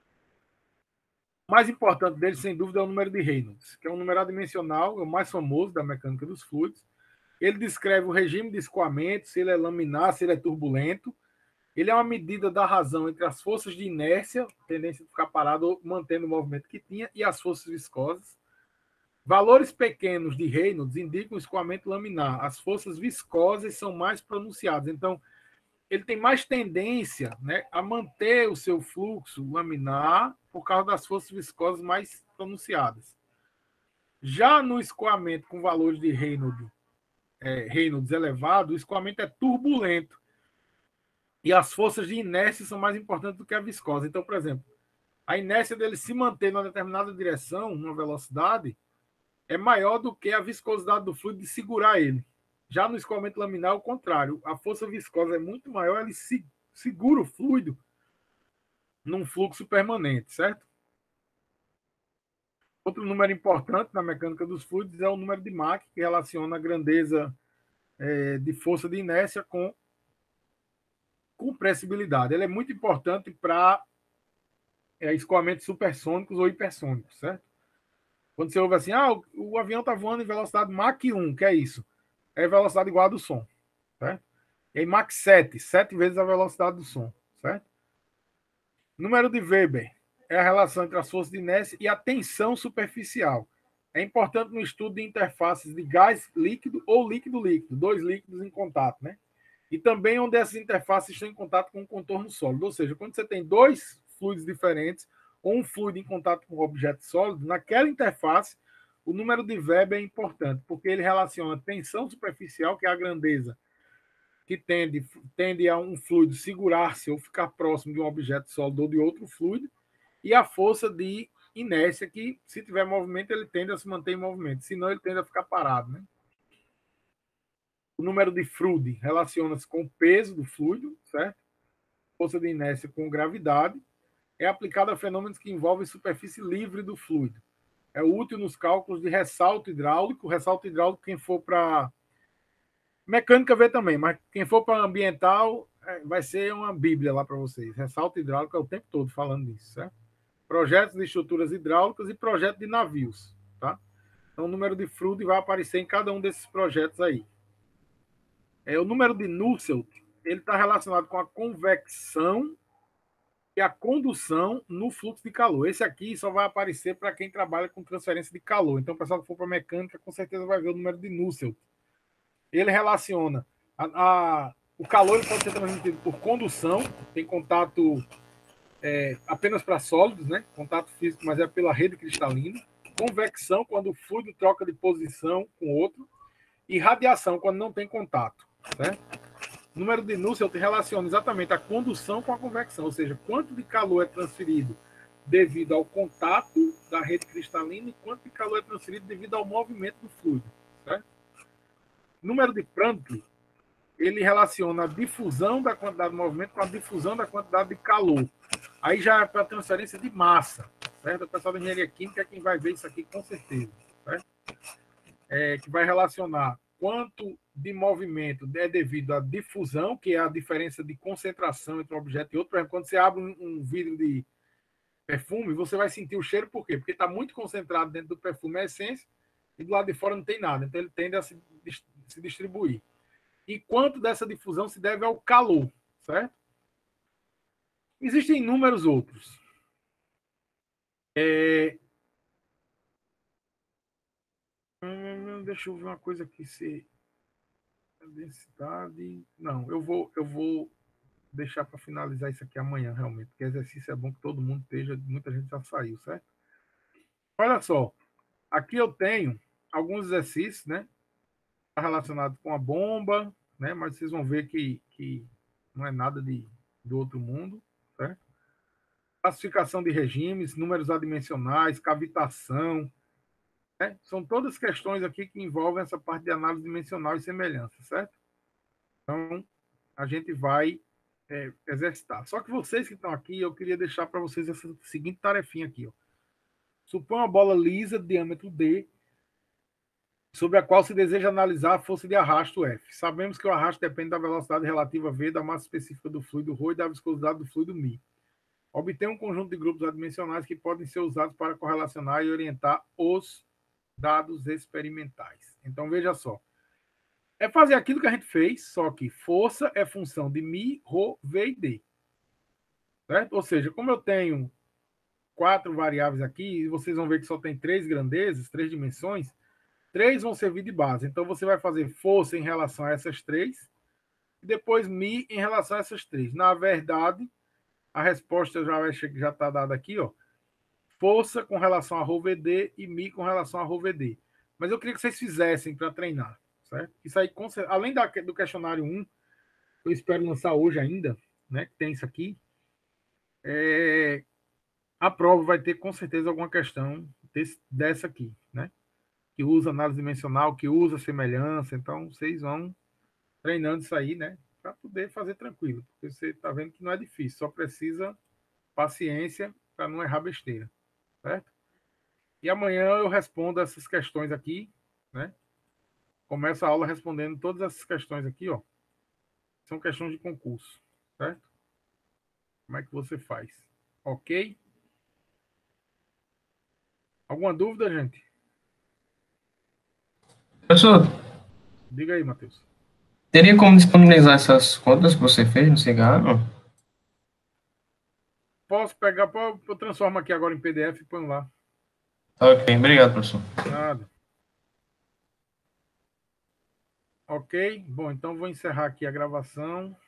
O mais importante dele, sem dúvida, é o número de Reynolds, que é um número adimensional, é o mais famoso da mecânica dos fluidos. Ele descreve o regime de escoamento, se ele é laminar, se ele é turbulento. Ele é uma medida da razão entre as forças de inércia, tendência de ficar parado ou mantendo o movimento que tinha, e as forças viscosas. Valores pequenos de Reynolds indicam o escoamento laminar. As forças viscosas são mais pronunciadas. Então, ele tem mais tendência, né, a manter o seu fluxo laminar por causa das forças viscosas mais pronunciadas. Já no escoamento com valores de Reynolds, é, Reynolds elevado, o escoamento é turbulento. E as forças de inércia são mais importantes do que a viscosa. Então, por exemplo, a inércia dele se manter numa determinada direção, uma velocidade, é maior do que a viscosidade do fluido de segurar ele. Já no escoamento laminar, é o contrário. A força viscosa é muito maior, ele segura o fluido num fluxo permanente, certo? Outro número importante na mecânica dos fluidos é o número de Mach, que relaciona a grandeza é, de força de inércia com compressibilidade. Ele é muito importante para é, escoamentos supersônicos ou hipersônicos, certo? Quando você ouve assim, ah, o, o avião está voando em velocidade Mach um, que é isso? É velocidade igual a do som, certo? E aí Mach sete, sete vezes a velocidade do som, certo? Número de Weber é a relação entre as forças de inércia e a tensão superficial. É importante no estudo de interfaces de gás líquido ou líquido-líquido, dois líquidos em contato, né? E também onde essas interfaces estão em contato com o contorno sólido. Ou seja, quando você tem dois fluidos diferentes, ou um fluido em contato com um objeto sólido, naquela interface, o número de Weber é importante, porque ele relaciona a tensão superficial, que é a grandeza, que tende, tende a um fluido segurar-se ou ficar próximo de um objeto sólido ou de outro fluido, e a força de inércia, que se tiver movimento, ele tende a se manter em movimento, senão ele tende a ficar parado, né? O número de Froude relaciona-se com o peso do fluido, certo? Força de inércia com gravidade. É aplicado a fenômenos que envolvem superfície livre do fluido. É útil nos cálculos de ressalto hidráulico. Ressalto hidráulico, quem for para mecânica vê também, mas quem for para ambiental vai ser uma bíblia lá para vocês. Ressalto hidráulico é o tempo todo falando disso, certo? Projetos de estruturas hidráulicas e projetos de navios, tá? Então, o número de Froude vai aparecer em cada um desses projetos aí. É, o número de Nusselt, ele está relacionado com a convecção e a condução no fluxo de calor. Esse aqui só vai aparecer para quem trabalha com transferência de calor. Então, o pessoal que for para mecânica, com certeza vai ver o número de Nusselt. Ele relaciona a, a, o calor ele pode ser transmitido por condução, tem contato é, apenas para sólidos, né? Contato físico, mas é pela rede cristalina. Convecção, quando o fluido troca de posição com outro. E radiação, quando não tem contato. Certo? O número de Nusselt relaciona exatamente a condução com a convecção, ou seja, quanto de calor é transferido devido ao contato da rede cristalina e quanto de calor é transferido devido ao movimento do fluido. Certo? O número de Prandtl, ele relaciona a difusão da quantidade de movimento com a difusão da quantidade de calor. Aí já é para transferência de massa. Certo? O pessoal da engenharia química é quem vai ver isso aqui com certeza. Certo? É, que vai relacionar quanto de movimento é devido à difusão, que é a diferença de concentração entre um objeto e outro. Por exemplo, quando você abre um, um vidro de perfume, você vai sentir o cheiro, por quê? Porque está muito concentrado dentro do perfume a essência e do lado de fora não tem nada. Então, ele tende a se, se distribuir. E quanto dessa difusão se deve ao calor, certo? Existem inúmeros outros. É... Hum, deixa eu ver uma coisa aqui. Se... densidade... Não, eu vou... Eu vou deixar para finalizar isso aqui amanhã, realmente, porque exercício é bom que todo mundo esteja, muita gente já saiu, certo? Olha só, aqui eu tenho alguns exercícios, né, relacionados com a bomba, né, mas vocês vão ver que, que não é nada de, do outro mundo, certo? Classificação de regimes, números adimensionais, cavitação, né? São todas questões aqui que envolvem essa parte de análise dimensional e semelhança, certo? Então, a gente vai É, exercitar. Só que vocês que estão aqui, eu queria deixar para vocês essa seguinte tarefinha aqui. Ó. Supõe uma bola lisa de diâmetro D, sobre a qual se deseja analisar a força de arrasto F. Sabemos que o arrasto depende da velocidade relativa V, da massa específica do fluido ρ e da viscosidade do fluido μ. Obtém um conjunto de grupos adimensionais que podem ser usados para correlacionar e orientar os dados experimentais. Então, veja só. É fazer aquilo que a gente fez, só que força é função de μ, ρ, V e D. Certo? Ou seja, como eu tenho quatro variáveis aqui, e vocês vão ver que só tem três grandezas, três dimensões, três vão servir de base. Então, você vai fazer força em relação a essas três, e depois μ em relação a essas três. Na verdade, a resposta já está dada aqui, ó. Força com relação a ρ V D e μ com relação a ρ V D. Mas eu queria que vocês fizessem para treinar. Certo? Isso aí, além da, do questionário um, eu espero lançar hoje ainda, né, que tem isso aqui, é, a prova vai ter com certeza alguma questão desse, dessa aqui, né, que usa análise dimensional, que usa semelhança, então vocês vão treinando isso aí, né, para poder fazer tranquilo, porque você está vendo que não é difícil, só precisa paciência para não errar besteira, certo? E amanhã eu respondo essas questões aqui, né, começo a aula respondendo todas essas questões aqui, ó. São questões de concurso, certo? Como é que você faz? Ok? Alguma dúvida, gente? Professor, Diga aí, Matheus. teria como disponibilizar essas contas que você fez no cigarro? Posso pegar, eu transformo aqui agora em P D F e ponho lá. Ok, obrigado, professor. Nada. Ok? Bom, então vou encerrar aqui a gravação.